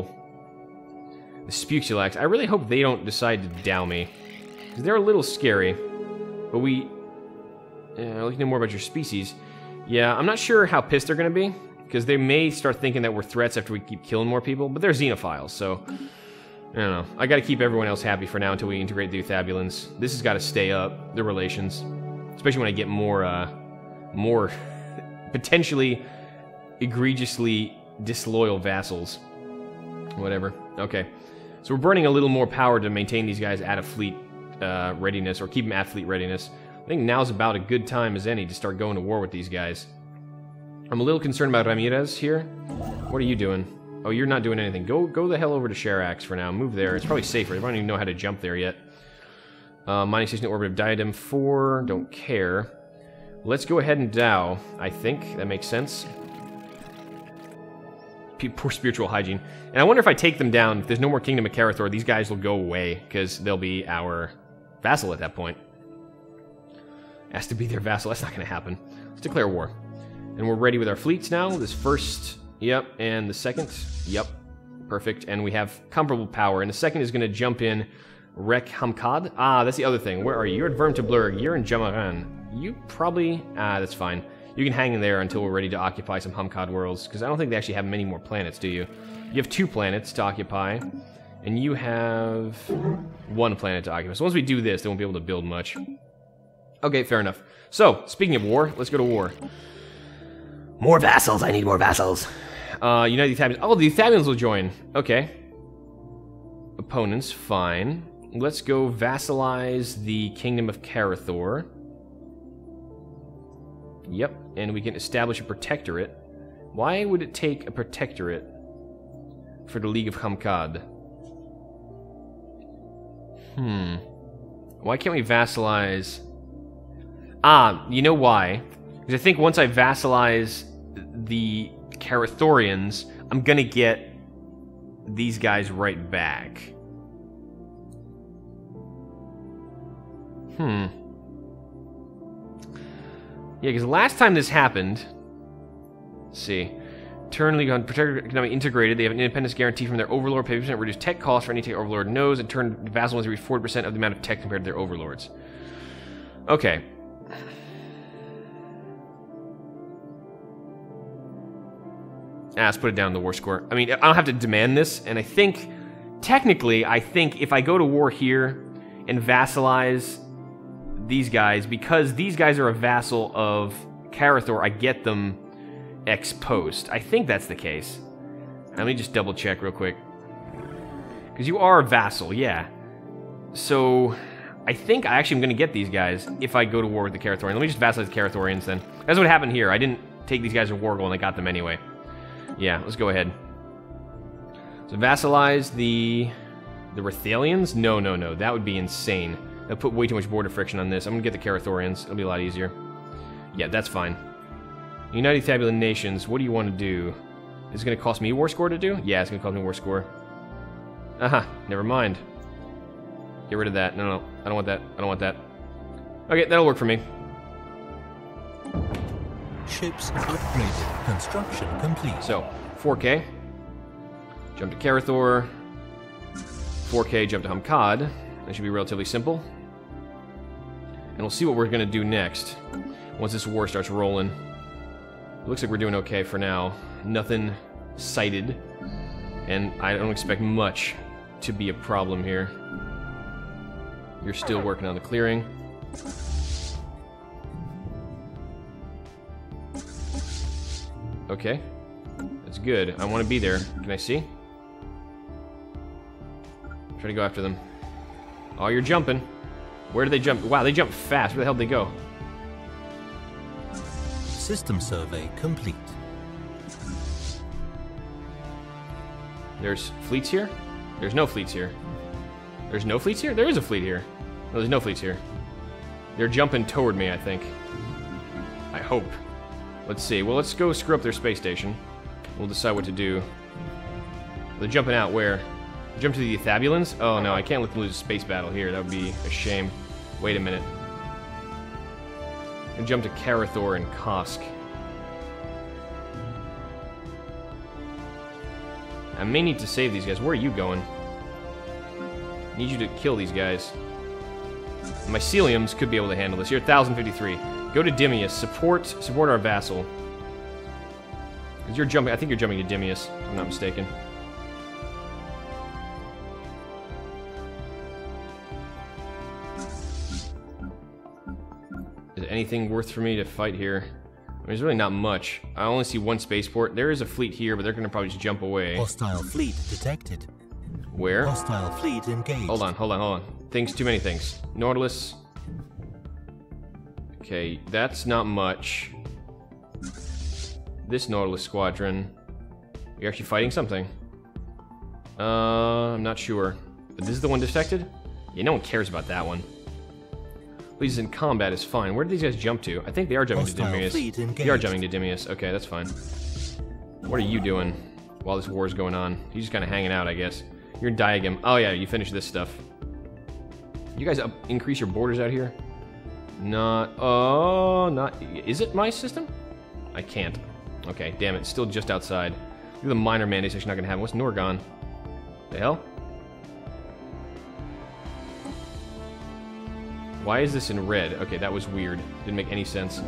The Spuxialax, I really hope they don't decide to dow me. Because they're a little scary. But we... Uh, I'd like to know more about your species. Yeah, I'm not sure how pissed they're going to be. Because they may start thinking that we're threats after we keep killing more people. But they're xenophiles, so... I don't know. I gotta keep everyone else happy for now until we integrate the Euthabulans. This has got to stay up, the relations. Especially when I get more, uh... more... potentially... egregiously disloyal vassals. Whatever. Okay. So we're burning a little more power to maintain these guys at a fleet uh, readiness, or keep them at fleet readiness. I think now's about a good time as any to start going to war with these guys. I'm a little concerned about Ramirez here. What are you doing? Oh, you're not doing anything. Go go the hell over to Sharax for now. Move there. It's probably safer. I don't even know how to jump there yet. Uh, mining station orbit of Diadem four. Don't care. Let's go ahead and dow. I think that makes sense. poor spiritual hygiene. And I wonder if I take them down, if there's no more Kingdom of Karathor, these guys will go away, because they'll be our vassal at that point. Has to be their vassal. That's not going to happen. Let's declare war. And we're ready with our fleets now. This first, yep, and the second, yep, perfect. And we have comparable power. And the second is going to jump in Rek Hamkad. Ah, that's the other thing. Where are you? You're at Vermtablurg. You're in Jamaran. You probably, ah, that's fine. You can hang in there until we're ready to occupy some Hamkad worlds, because I don't think they actually have many more planets, do you? You have two planets to occupy, and you have one planet to occupy. So once we do this, they won't be able to build much. Okay, fair enough. So, speaking of war, let's go to war. More vassals. I need more vassals. Uh, United Ethiopians. Oh, the Ethiopians will join. Okay. Opponents, fine. Let's go vassalize the Kingdom of Karathor. Yep, and we can establish a protectorate. Why would it take a protectorate for the League of Hamkad? Hmm. Why can't we vassalize... Ah, you know why? Because I think once I vassalize the Karathorians, I'm gonna get these guys right back. Hmm. Yeah, because last time this happened... Let's see. Turn League on Protector Economic Integrated. They have an independence guarantee from their overlord. Pay percent reduce tech costs for any tech overlord knows, and turn vassal ones reach forty percent of the amount of tech compared to their overlords. Okay. Ah, let's put it down in the war score. I mean, I don't have to demand this, and I think, technically, I think if I go to war here and vassalize these guys, because these guys are a vassal of Karathor, I get them ex post. I think that's the case. Let me just double check real quick. Because you are a vassal, yeah. So, I think I actually am going to get these guys if I go to war with the Karathorians. Let me just vassalize the Karathorians then. That's what happened here. I didn't take these guys to war goal and I got them anyway. Yeah, let's go ahead. So vassalize the the Rathalians? No, no, no. That would be insane. That'll put way too much border friction on this. I'm gonna get the Karathorians. It'll be a lot easier. Yeah, that's fine. United Fabulan Nations, what do you want to do? Is it gonna cost me war score to do? Yeah, it's gonna cost me war score. Aha, uh-huh, never mind. Get rid of that. No, no, I don't want that. I don't want that. Okay, that'll work for me. Ships upgraded. Construction complete. So, four K. Jump to Karathor. four K, jump to Hamkad. That should be relatively simple. And we'll see what we're going to do next once this war starts rolling. It looks like we're doing okay for now. Nothing sighted. And I don't expect much to be a problem here. You're still working on the clearing. Okay. That's good. I want to be there. Can I see? Try to go after them. Oh, you're jumping. Where do they jump? Wow, they jump fast. Where the hell did they go? System survey complete. There's fleets here? There's no fleets here. There's no fleets here? There is a fleet here. No, there's no fleets here. They're jumping toward me, I think. I hope. Let's see. Well, let's go screw up their space station. We'll decide what to do. They're jumping out where? Jump to the Ethabulans? Oh no, I can't let them lose a space battle here. That would be a shame. Wait a minute. And jump to Karathor and Kosk. I may need to save these guys. Where are you going? I need you to kill these guys. Myceliums could be able to handle this. You're at one thousand fifty-three. Go to Dimius. Support support our vassal. Because you're jumping. I think you're jumping to Dimius, if I'm not mistaken. Is there anything worth for me to fight here? I mean, there's really not much. I only see one spaceport. There is a fleet here, but they're going to probably just jump away. Hostile fleet detected. Where? Hostile fleet engaged. Hold on, hold on, hold on. Things, too many things. Nautilus. Okay, that's not much. This Nautilus squadron. You're actually fighting something. Uh, I'm not sure. But this is the one detected? Yeah, no one cares about that one. Please, in combat is fine. Where did these guys jump to? I think they are jumping Hostile to Dimius. fleet engaged. They are jumping to Dimius. Okay, that's fine. What are you doing? while this war is going on. He's just kind of hanging out, I guess. You're in Diagam. Oh yeah, you finished this stuff. You guys up, increase your borders out here? Not, oh, not, is it my system? I can't. Okay, damn it, still just outside. Look at the minor mandates actually not gonna have. What's Norgon? The hell? Why is this in red? Okay, that was weird. Didn't make any sense.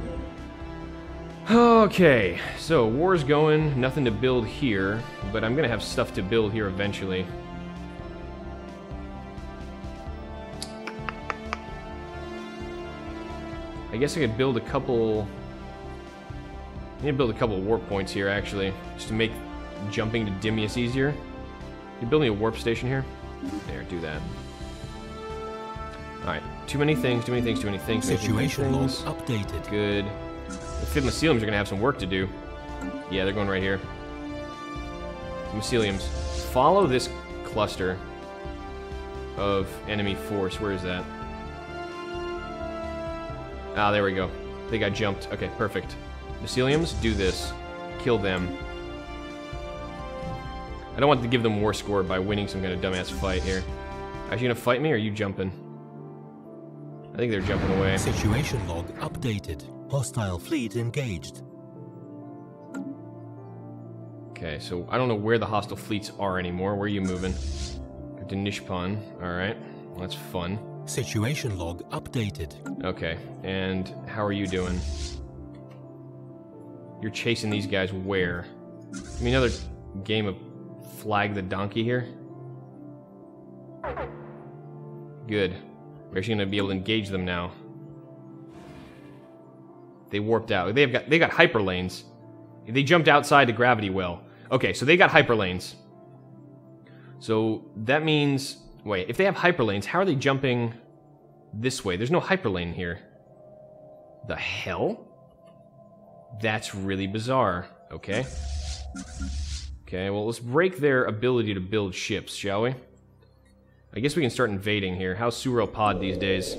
Okay, so war's going, nothing to build here, but I'm gonna have stuff to build here eventually. I guess I could build a couple... I need to build a couple of warp points here, actually, just to make jumping to Dimius easier. You build me a warp station here? There, do that. Alright, too many things, too many things, too many things. Situation log updated. Good. The fifth myceliums are going to have some work to do. Yeah, they're going right here. The myceliums. Follow this cluster of enemy force. Where is that? Ah, there we go. They got jumped. Okay, perfect. Myceliums, do this. Kill them. I don't want to give them war score by winning some kind of dumbass fight here. Are you gonna fight me, or are you jumping? I think they're jumping away. Situation log updated. Hostile fleet engaged. Okay, so I don't know where the hostile fleets are anymore. Where are you moving? To Nishpan. Alright. Well, that's fun. Situation log updated. Okay, and how are you doing? You're chasing these guys where? Give me another game of Flag the Donkey here. Good. We're actually going to be able to engage them now. They warped out. They've got they got hyperlanes. They jumped outside the gravity well. Okay, so they got hyperlanes. So that means... Wait, if they have hyperlanes, how are they jumping this way? There's no hyperlane here. The hell? That's really bizarre. Okay. Okay, well, let's break their ability to build ships, shall we? I guess we can start invading here. How's Sauropod these days?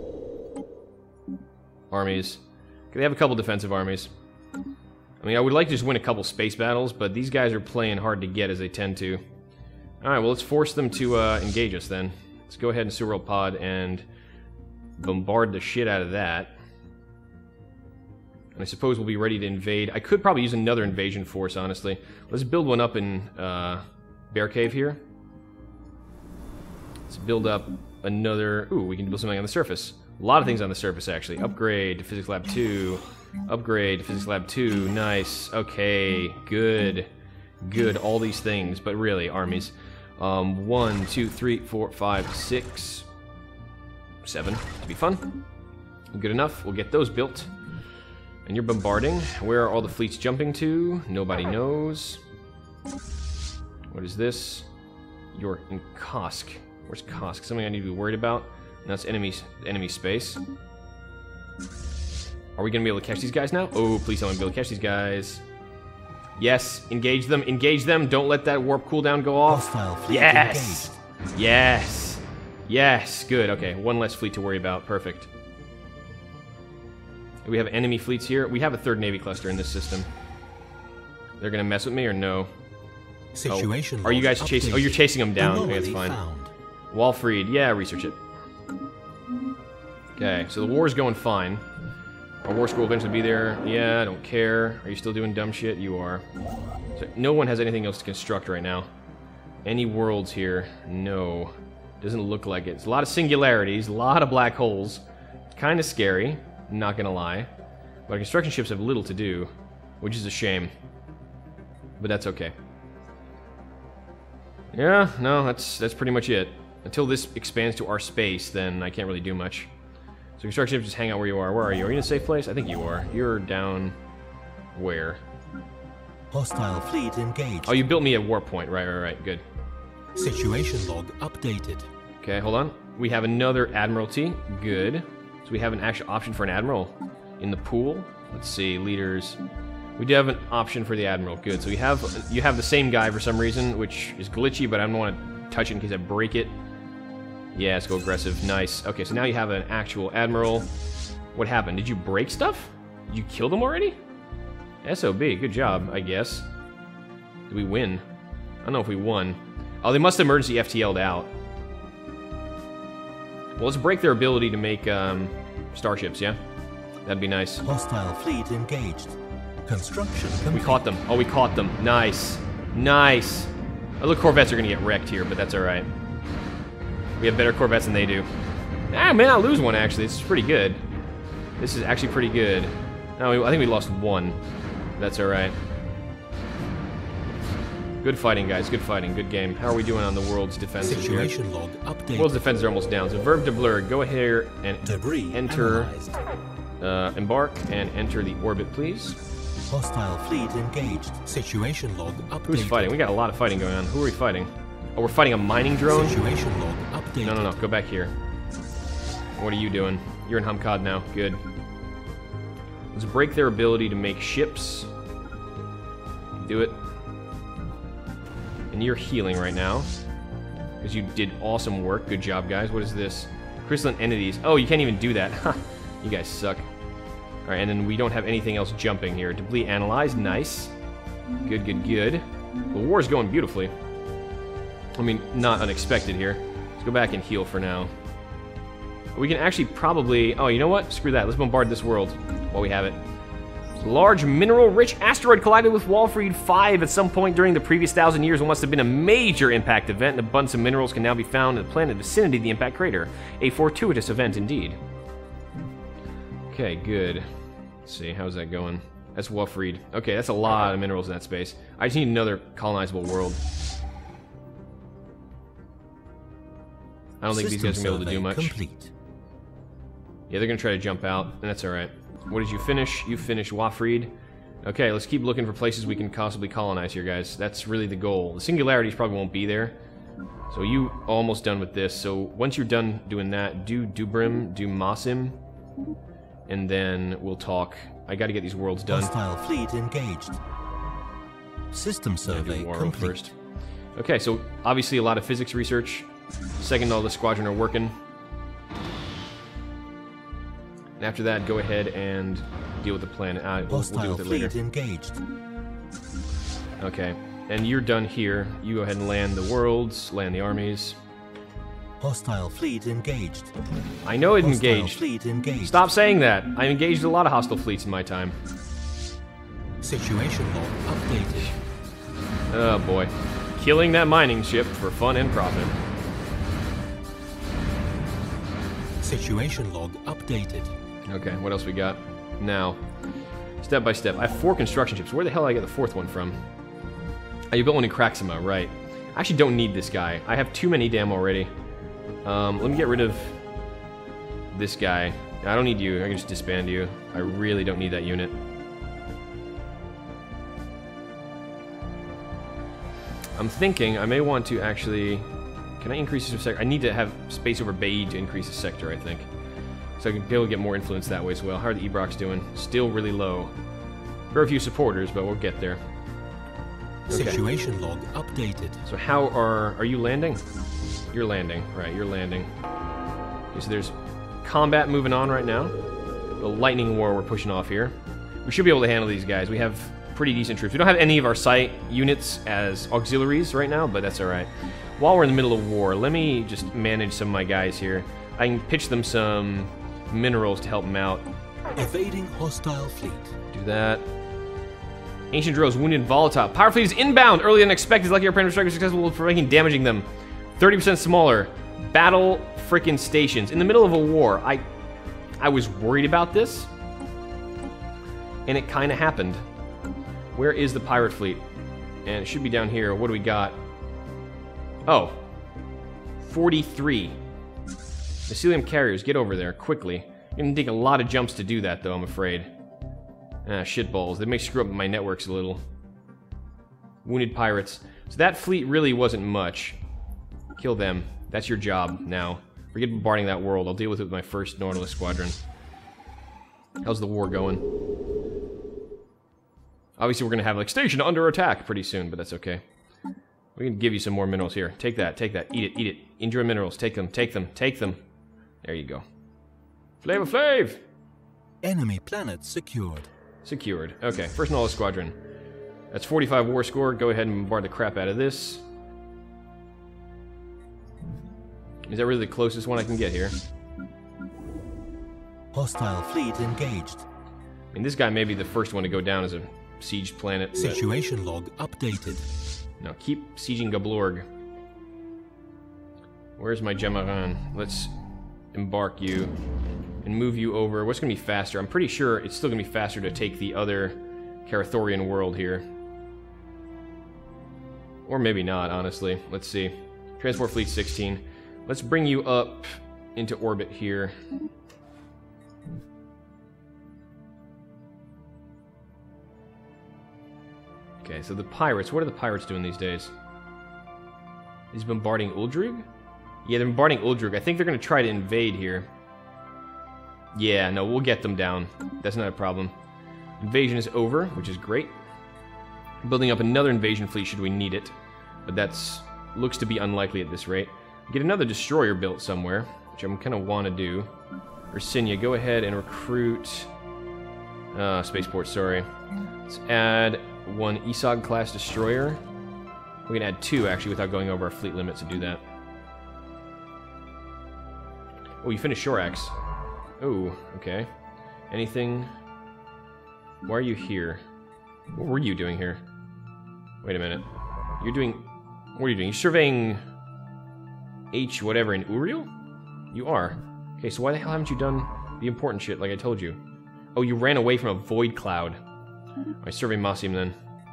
Armies. Okay, they have a couple defensive armies. I mean, I would like to just win a couple space battles, but these guys are playing hard to get as they tend to. Alright, well, let's force them to uh, engage us then. Let's go ahead and Sauropod and bombard the shit out of that. And I suppose we'll be ready to invade. I could probably use another invasion force, honestly. Let's build one up in uh, Bear Cave here. Let's build up another... Ooh, we can build something on the surface. A lot of things on the surface, actually. Upgrade to Physics Lab two. Upgrade to Physics Lab two. Nice. Okay. Good. Good. All these things, but really, armies. Um, one, two, three, four, five, six, seven. To be fun. Good enough. We'll get those built. And you're bombarding. Where are all the fleets jumping to? Nobody knows. What is this? You're in Kosk. Where's Kosk? Something I need to be worried about? And that's enemy, enemy space. Are we going to be able to catch these guys now? Oh, please tell me to be able to catch these guys. Yes, engage them, engage them. Don't let that warp cooldown go off. Yes! Yes! Yes, good. Okay, one less fleet to worry about. Perfect. We have enemy fleets here. We have a third navy cluster in this system. They're going to mess with me or no? Situation oh. Are you guys chasing? Oh, you're chasing them down. Okay, that's fine. Found. Walfried, yeah, research it. Okay, so the war is going fine. Our war school will eventually be there. Yeah, I don't care. Are you still doing dumb shit? You are. So no one has anything else to construct right now. Any worlds here? No. Doesn't look like it. It's a lot of singularities, a lot of black holes. Kind of scary, not gonna lie. But our construction ships have little to do, which is a shame. But that's okay. Yeah, no, that's that's pretty much it. Until this expands to our space, then I can't really do much. So construction ships just hang out where you are. Where are you? Are you in a safe place? I think you are. You're down... where? Hostile fleet engaged. Oh, you built me a warp point. Right, right, right. Good. Situation log updated. Okay, hold on. We have another Admiralty. Good. So we have an actual option for an Admiral in the pool. Let's see, leaders. We do have an option for the Admiral. Good. So you have you have the same guy for some reason, which is glitchy, but I don't want to touch it in case I break it. Yeah, let's go aggressive. Nice. Okay, so now you have an actual Admiral. What happened? Did you break stuff? Did you kill them already? S O B. Good job, I guess. Did we win? I don't know if we won. Oh, they must have emergency F T L'd out. Well, let's break their ability to make um, starships, yeah? That'd be nice. Hostile fleet engaged. Construction complete. We caught them. Oh, we caught them. Nice. Nice. Oh, look, Corvettes are going to get wrecked here, but that's all right. We have better Corvettes than they do. Ah, may not lose one, actually. This is pretty good. This is actually pretty good. No, I think we lost one. That's all right. Good fighting, guys. Good fighting. Good game. How are we doing on the world's defenses here? Situation log updated. World's defenses are almost down. So verb de blur. Go ahead and Debris enter, analyzed. uh, embark, and enter the orbit, please. Hostile fleet engaged. Situation log updated. Who's fighting? We got a lot of fighting going on. Who are we fighting? Oh, we're fighting a mining drone? Situation log updated. No, no, no. Go back here. What are you doing? You're in Hamkad now. Good. Let's break their ability to make ships. Do it. And you're healing right now. Because you did awesome work. Good job, guys. What is this? Crystalline entities. Oh, you can't even do that. You guys suck. Alright, and then we don't have anything else jumping here. Deplete analyze. Nice. Good, good, good. The war is going beautifully. I mean, not unexpected here. Let's go back and heal for now. We can actually probably... Oh, you know what? Screw that. Let's bombard this world while we have it. Large mineral-rich asteroid collided with Walfried five at some point during the previous thousand years and must have been a major impact event. An abundance of minerals can now be found in the planet vicinity of the impact crater. A fortuitous event indeed. Okay, good. Let's see, how's that going? That's Walfried. Okay, that's a lot of minerals in that space. I just need another colonizable world. I don't think these guys are going to be able to do much. Complete. Yeah, they're going to try to jump out, and that's alright. What did you finish? You finished Walfried. Okay, let's keep looking for places we can possibly colonize here, guys. That's really the goal. The singularities probably won't be there. So you almost done with this. So once you're done doing that, do Dubrim, do Masim, and then we'll talk. I got to get these worlds done. Hostile fleet engaged. System survey complete. First. Okay, so obviously a lot of physics research. Second, all the squadron are working. And after that, go ahead and deal with the planet. Uh, we'll, we'll deal with it later. Fleet engaged. Okay, and you're done here. You go ahead and land the worlds, land the armies. Hostile fleet engaged. I know it Hostile engaged. Fleet engaged. Stop saying that. I engaged a lot of hostile fleets in my time. Situation log updated. Oh boy. Killing that mining ship for fun and profit. Situation log updated. Okay, what else we got? Now, step by step. I have four construction ships. Where the hell did I get the fourth one from? Oh, you built one in Kraxima, right. I actually don't need this guy. I have too many damn already. Um, let me get rid of this guy. I don't need you. I can just disband you. I really don't need that unit. I'm thinking I may want to actually... Can I increase this sector? I need to have space over Bay to increase the sector, I think. So I can be able to get more influence that way as well. How are the Ebrox doing? Still really low. Very few supporters, but we'll get there. Okay. Situation log updated. So how are... Are you landing? You're landing. Right, you're landing. Okay, so there's combat moving on right now. The lightning war we're pushing off here. We should be able to handle these guys. We have pretty decent troops. We don't have any of our site units as auxiliaries right now, but that's alright. While we're in the middle of war, let me just manage some of my guys here. I can pitch them some minerals to help them out. Evading hostile fleet. Do that. Ancient drones wounded volatile. Power fleet is inbound earlier than expected. Lucky our apprentice strike was successful for making damaging them. thirty percent smaller. Battle frickin' stations. In the middle of a war, I I was worried about this. And it kind of happened. Where is the pirate fleet? And it should be down here. What do we got? Oh. forty-three. Mycelium carriers, get over there, quickly. You're gonna take a lot of jumps to do that, though, I'm afraid. Ah, shitballs. They may screw up my networks a little. Wounded pirates. So that fleet really wasn't much. Kill them. That's your job now. Forget bombarding that world. I'll deal with it with my first Nautilus squadron. How's the war going? Obviously, we're gonna have, like, station under attack pretty soon, but that's okay. We can give you some more minerals here. Take that, take that. Eat it, eat it. Enjoy minerals. Take them, take them, take them. There you go. Flavor Flav! Enemy planet secured. Secured. Okay, first Nautilus squadron. That's forty-five war score. Go ahead and bombard the crap out of this. Is that really the closest one I can get here? Hostile fleet engaged. I mean, this guy may be the first one to go down as a sieged planet. Situation log updated. No, keep sieging Gablorg. Where's my Gemaran? Let's embark you and move you over. What's going to be faster? I'm pretty sure it's still going to be faster to take the other Carathorian world here. Or maybe not, honestly. Let's see. Transport fleet sixteen. Let's bring you up into orbit here. Okay, so the pirates. What are the pirates doing these days? He's bombarding Uldrug? Yeah, they're bombarding Uldrug. I think they're going to try to invade here. Yeah, no, we'll get them down. That's not a problem. Invasion is over, which is great. Building up another invasion fleet should we need it. But that's looks to be unlikely at this rate. Get another destroyer built somewhere, which I'm kind of want to do. Ursinia, go ahead and recruit... Uh, spaceport, sorry. Let's add one E S O G-class destroyer. We can add two, actually, without going over our fleet limits to do that. Oh, you finished Shorax. Oh, okay. Anything... Why are you here? What were you doing here? Wait a minute. You're doing... What are you doing? You're surveying... H whatever in Uriel? You are. Okay, so why the hell haven't you done the important shit like I told you? Oh, you ran away from a void cloud. I survey Masium then.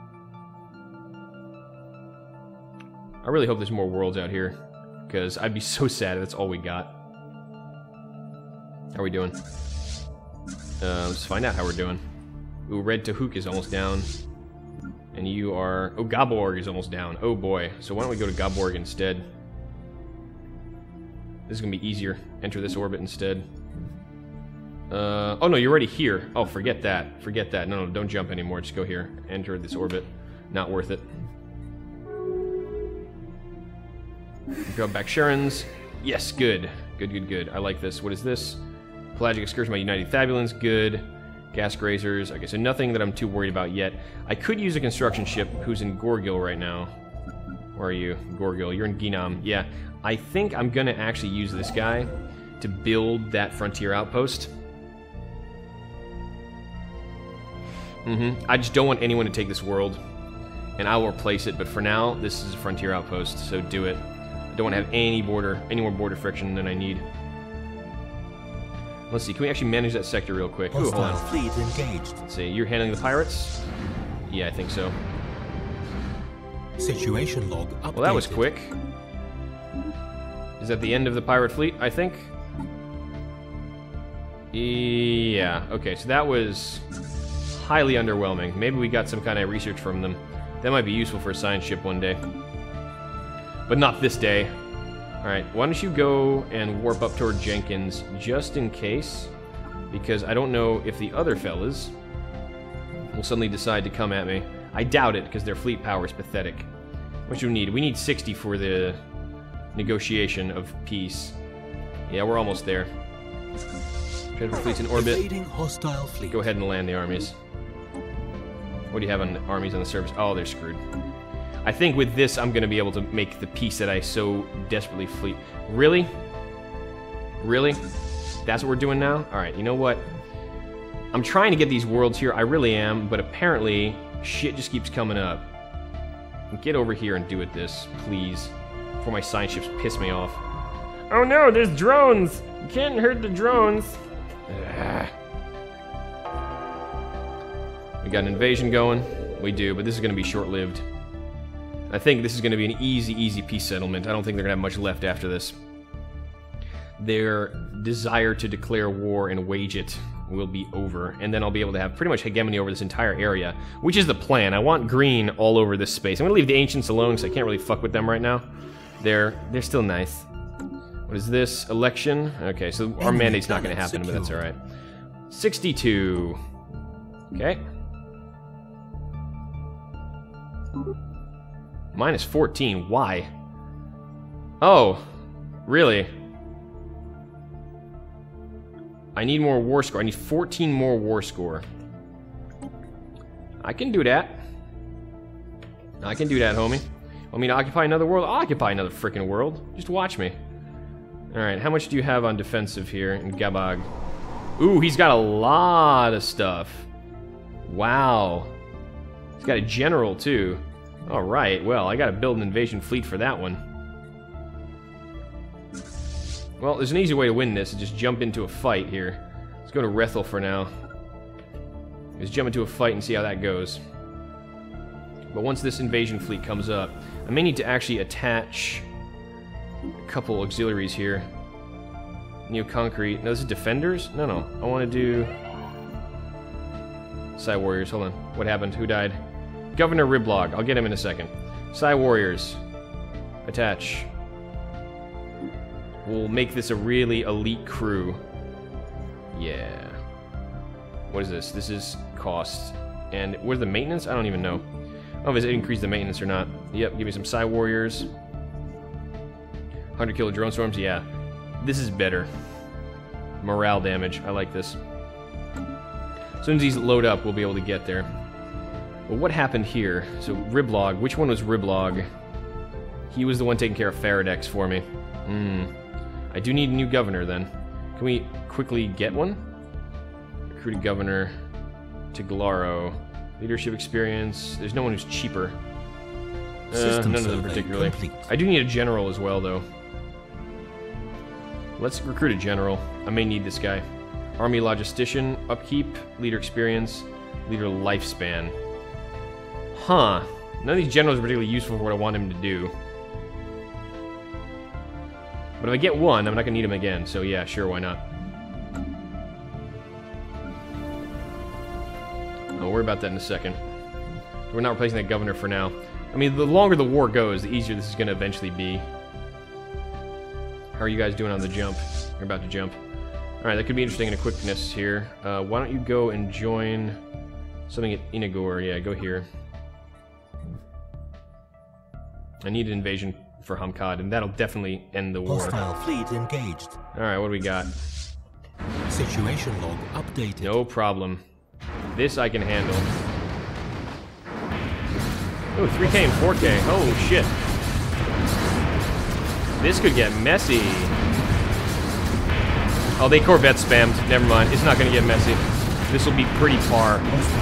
I really hope there's more worlds out here, because I'd be so sad if that's all we got. How are we doing? Uh, let's find out how we're doing. Ooh, Red Tahuk is almost down. And you are... Oh, Gaborg is almost down. Oh boy. So why don't we go to Gaborg instead? This is going to be easier. Enter this orbit instead. Uh, oh no, you're already here. Oh, forget that. Forget that. No, no, don't jump anymore. Just go here. Enter this orbit. Not worth it. Go back Sharons. Yes, good. Good, good, good. I like this. What is this? Pelagic Excursion by United Fabulans. Good. Gas Grazers. Okay, so nothing that I'm too worried about yet. I could use a construction ship who's in Gorgil right now. Where are you? Gorgil. You're in Ginam. Yeah. I think I'm going to actually use this guy to build that frontier outpost. Mm-hmm. I just don't want anyone to take this world. And I will replace it, but for now, this is a frontier outpost, so do it. I don't want to have any border, any more border friction than I need. Let's see, can we actually manage that sector real quick? Ooh, hold on. Fleet engaged. Let's see, you're handling the pirates? Yeah, I think so. Situation log updated. Well, that was quick. Is that the end of the pirate fleet, I think? Yeah, okay, so that was highly underwhelming. Maybe we got some kind of research from them. That might be useful for a science ship one day. But not this day. Alright, why don't you go and warp up toward Jenkins, just in case. Because I don't know if the other fellas will suddenly decide to come at me. I doubt it, because their fleet power is pathetic. What do we need? We need sixty for the negotiation of peace. Yeah, we're almost there. Transport fleet's in orbit. Evading hostile fleet. Go ahead and land the armies. What do you have on the armies on the surface? Oh, they're screwed. I think with this, I'm going to be able to make the peace that I so desperately fleet. Really? Really? That's what we're doing now? Alright, you know what? I'm trying to get these worlds here. I really am, but apparently, shit just keeps coming up. Get over here and do it this, please. Before my science ships piss me off. Oh no, there's drones! You can't hurt the drones. Ugh. We got an invasion going. We do, but this is going to be short-lived. I think this is going to be an easy, easy peace settlement. I don't think they're going to have much left after this. Their desire to declare war and wage it will be over, and then I'll be able to have pretty much hegemony over this entire area, which is the plan. I want green all over this space. I'm going to leave the ancients alone because I can't really fuck with them right now. They're they're still nice. What is this? Election? Okay, so our mandate's not going to happen, but that's alright. sixty-two. Okay. Minus fourteen. Why? Oh, really? I need more war score. I need fourteen more war score. I can do that. I can do that, homie. Want me to occupy another world? I'll occupy another freaking world. Just watch me. Alright, how much do you have on defensive here in Gabag? Ooh, he's got a lot of stuff. Wow. He's got a general, too. Alright, well, I gotta build an invasion fleet for that one. Well, there's an easy way to win this, is just jump into a fight here. Let's go to Rethel for now. Just jump into a fight and see how that goes. But once this invasion fleet comes up, I may need to actually attach a couple auxiliaries here. Neo-concrete. No, this is defenders? No, no. I want to do... Psi warriors. Hold on. What happened? Who died? Governor Riblog. I'll get him in a second. Psi warriors. Attach. We'll make this a really elite crew. Yeah. What is this? This is cost. And where's the maintenance? I don't even know. I don't know if it increased the maintenance or not. Yep, give me some Psi warriors. one hundred kilo drone storms. Yeah. This is better. Morale damage. I like this. As soon as these load up, we'll be able to get there. But what happened here? So, Riblog. Which one was Riblog? He was the one taking care of Faradex for me. Hmm. I do need a new governor, then. Can we quickly get one? Recruited governor. Tiglaro. Leadership experience. There's no one who's cheaper. Uh, none of them particularly. Complete. I do need a general as well, though. Let's recruit a general. I may need this guy. Army logistician, upkeep, leader experience, leader lifespan. Huh. None of these generals are particularly useful for what I want him to do. But if I get one, I'm not going to need him again, so yeah, sure, why not? I'll worry about that in a second. We're not replacing that governor for now. I mean, the longer the war goes, the easier this is going to eventually be. How are you guys doing on the jump? You're about to jump. Alright, that could be interesting in a quickness here. Uh, why don't you go and join something at Inagor? Yeah, go here. I need an invasion for Hamkad, and that'll definitely end the war. Hostile fleet engaged. Alright, what do we got? Situation log updated. No problem. This I can handle. Oh, three K and four K. Oh, shit. This could get messy. Oh, they Corvette spammed. Never mind. It's not going to get messy. This will be pretty par.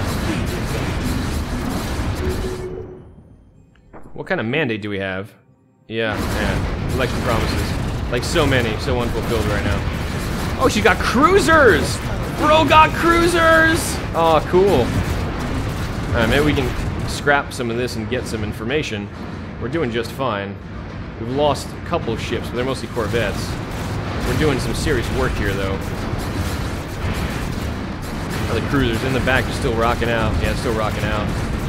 What kind of mandate do we have? Yeah, man. Election promises. Like so many. So unfulfilled right now. Oh, she got cruisers! Bro got cruisers! Oh, cool. Alright, maybe we can scrap some of this and get some information. We're doing just fine. We've lost a couple of ships, but they're mostly Corvettes. We're doing some serious work here, though. Oh, the cruisers in the back are still rocking out. Yeah, still rocking out.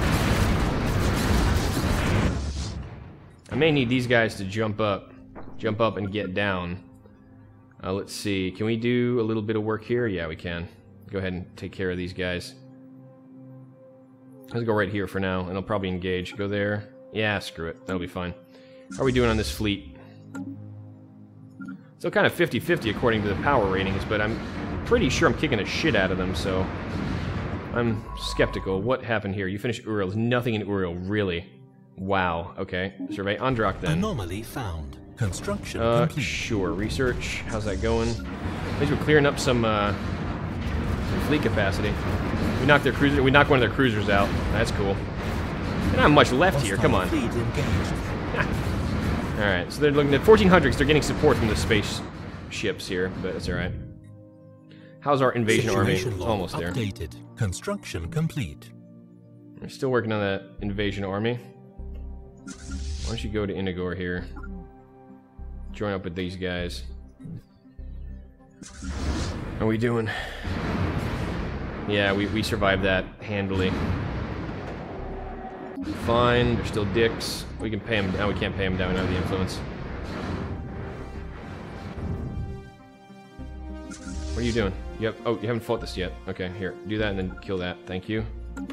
I may need these guys to jump up. Jump up and get down. Uh, let's see. Can we do a little bit of work here? Yeah, we can. Go ahead and take care of these guys. Let's go right here for now, and I'll probably engage. Go there. Yeah, screw it. That'll be fine. How are we doing on this fleet? Still kind of fifty fifty according to the power ratings, but I'm pretty sure I'm kicking the shit out of them, so I'm skeptical. What happened here? You finished Uriel. There's nothing in Uriel, really. Wow. Okay. Survey Andrak then. Anomaly found. Construction uh, complete. Sure. Research. How's that going? At least we're clearing up some, uh, some fleet capacity. We knocked their cruiser. We knocked one of their cruisers out. That's cool. They don't have much left here. Come on. Alright, so they're looking at fourteen hundreds. They're getting support from the space ships here, but that's alright. How's our invasion Situation army? log Almost there. Updated. Construction complete. We're still working on that invasion army. Why don't you go to Inagor here? Join up with these guys. How are we doing? Yeah, we, we survived that handily. Fine, they're still dicks. We can pay them down. We can't pay them down. We don't have the influence. What are you doing? You have, oh, you haven't fought this yet. Okay, here. Do that and then kill that. Thank you.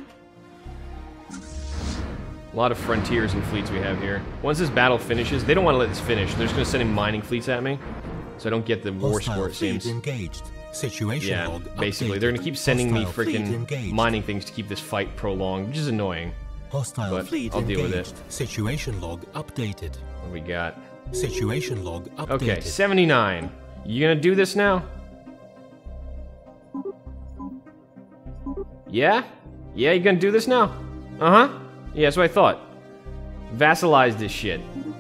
A lot of frontiers and fleets we have here. Once this battle finishes, they don't want to let this finish. They're just going to send in mining fleets at me. So I don't get the war score, it seems. Engaged. Situation yeah, log basically. updated. They're going to keep sending Hostile me freaking mining things to keep this fight prolonged, which is annoying. Hostile but fleet I'll deal engaged. with it. Situation log updated. What do we got? Situation log updated. Okay, seventy-nine. You gonna do this now? Yeah? Yeah, you gonna do this now? Uh-huh. Yeah, that's what I thought. Vassalize this shit.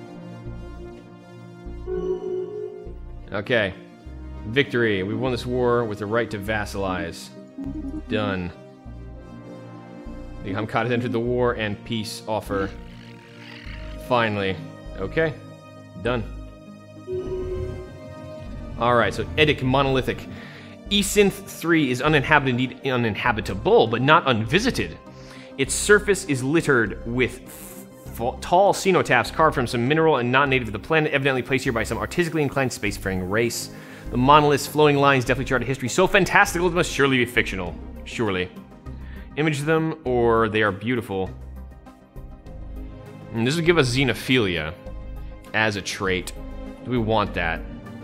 Okay. Victory. We won this war with the right to vassalize. Done. The Hamkad has entered the war and peace offer. Finally. Okay. Done. Alright, so Edic Monolithic. Esinth three is uninhabited, indeed uninhabitable, but not unvisited. Its surface is littered with f tall cenotaphs carved from some mineral and not native to the planet, evidently placed here by some artistically inclined spacefaring race. The monolith's flowing lines definitely chart a history so fantastical it must surely be fictional. Surely. Image them, or they are beautiful. And this would give us xenophilia as a trait. Do we want that?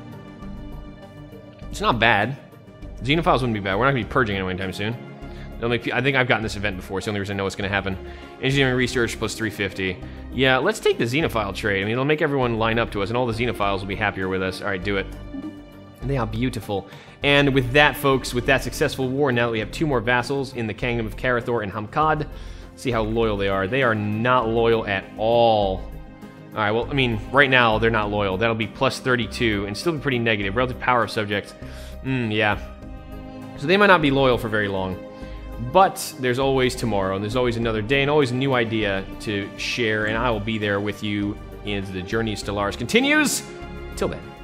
It's not bad. Xenophiles wouldn't be bad. We're not going to be purging anyone anytime soon. They'll make, I think I've gotten this event before. It's the only reason I know what's going to happen. Engineering research plus three fifty. Yeah, let's take the xenophile trait. I mean, it'll make everyone line up to us, and all the xenophiles will be happier with us. All right, do it. They are beautiful. And with that, folks, with that successful war, now that we have two more vassals in the Kingdom of Karathor and Hamkad, see how loyal they are. They are not loyal at all. All right, well, I mean, right now, they're not loyal. That'll be plus thirty-two, and still be pretty negative. Relative power of subjects. Hmm, yeah. So they might not be loyal for very long. But there's always tomorrow, and there's always another day, and always a new idea to share, and I will be there with you as the journey of Stellaris continues. Till then.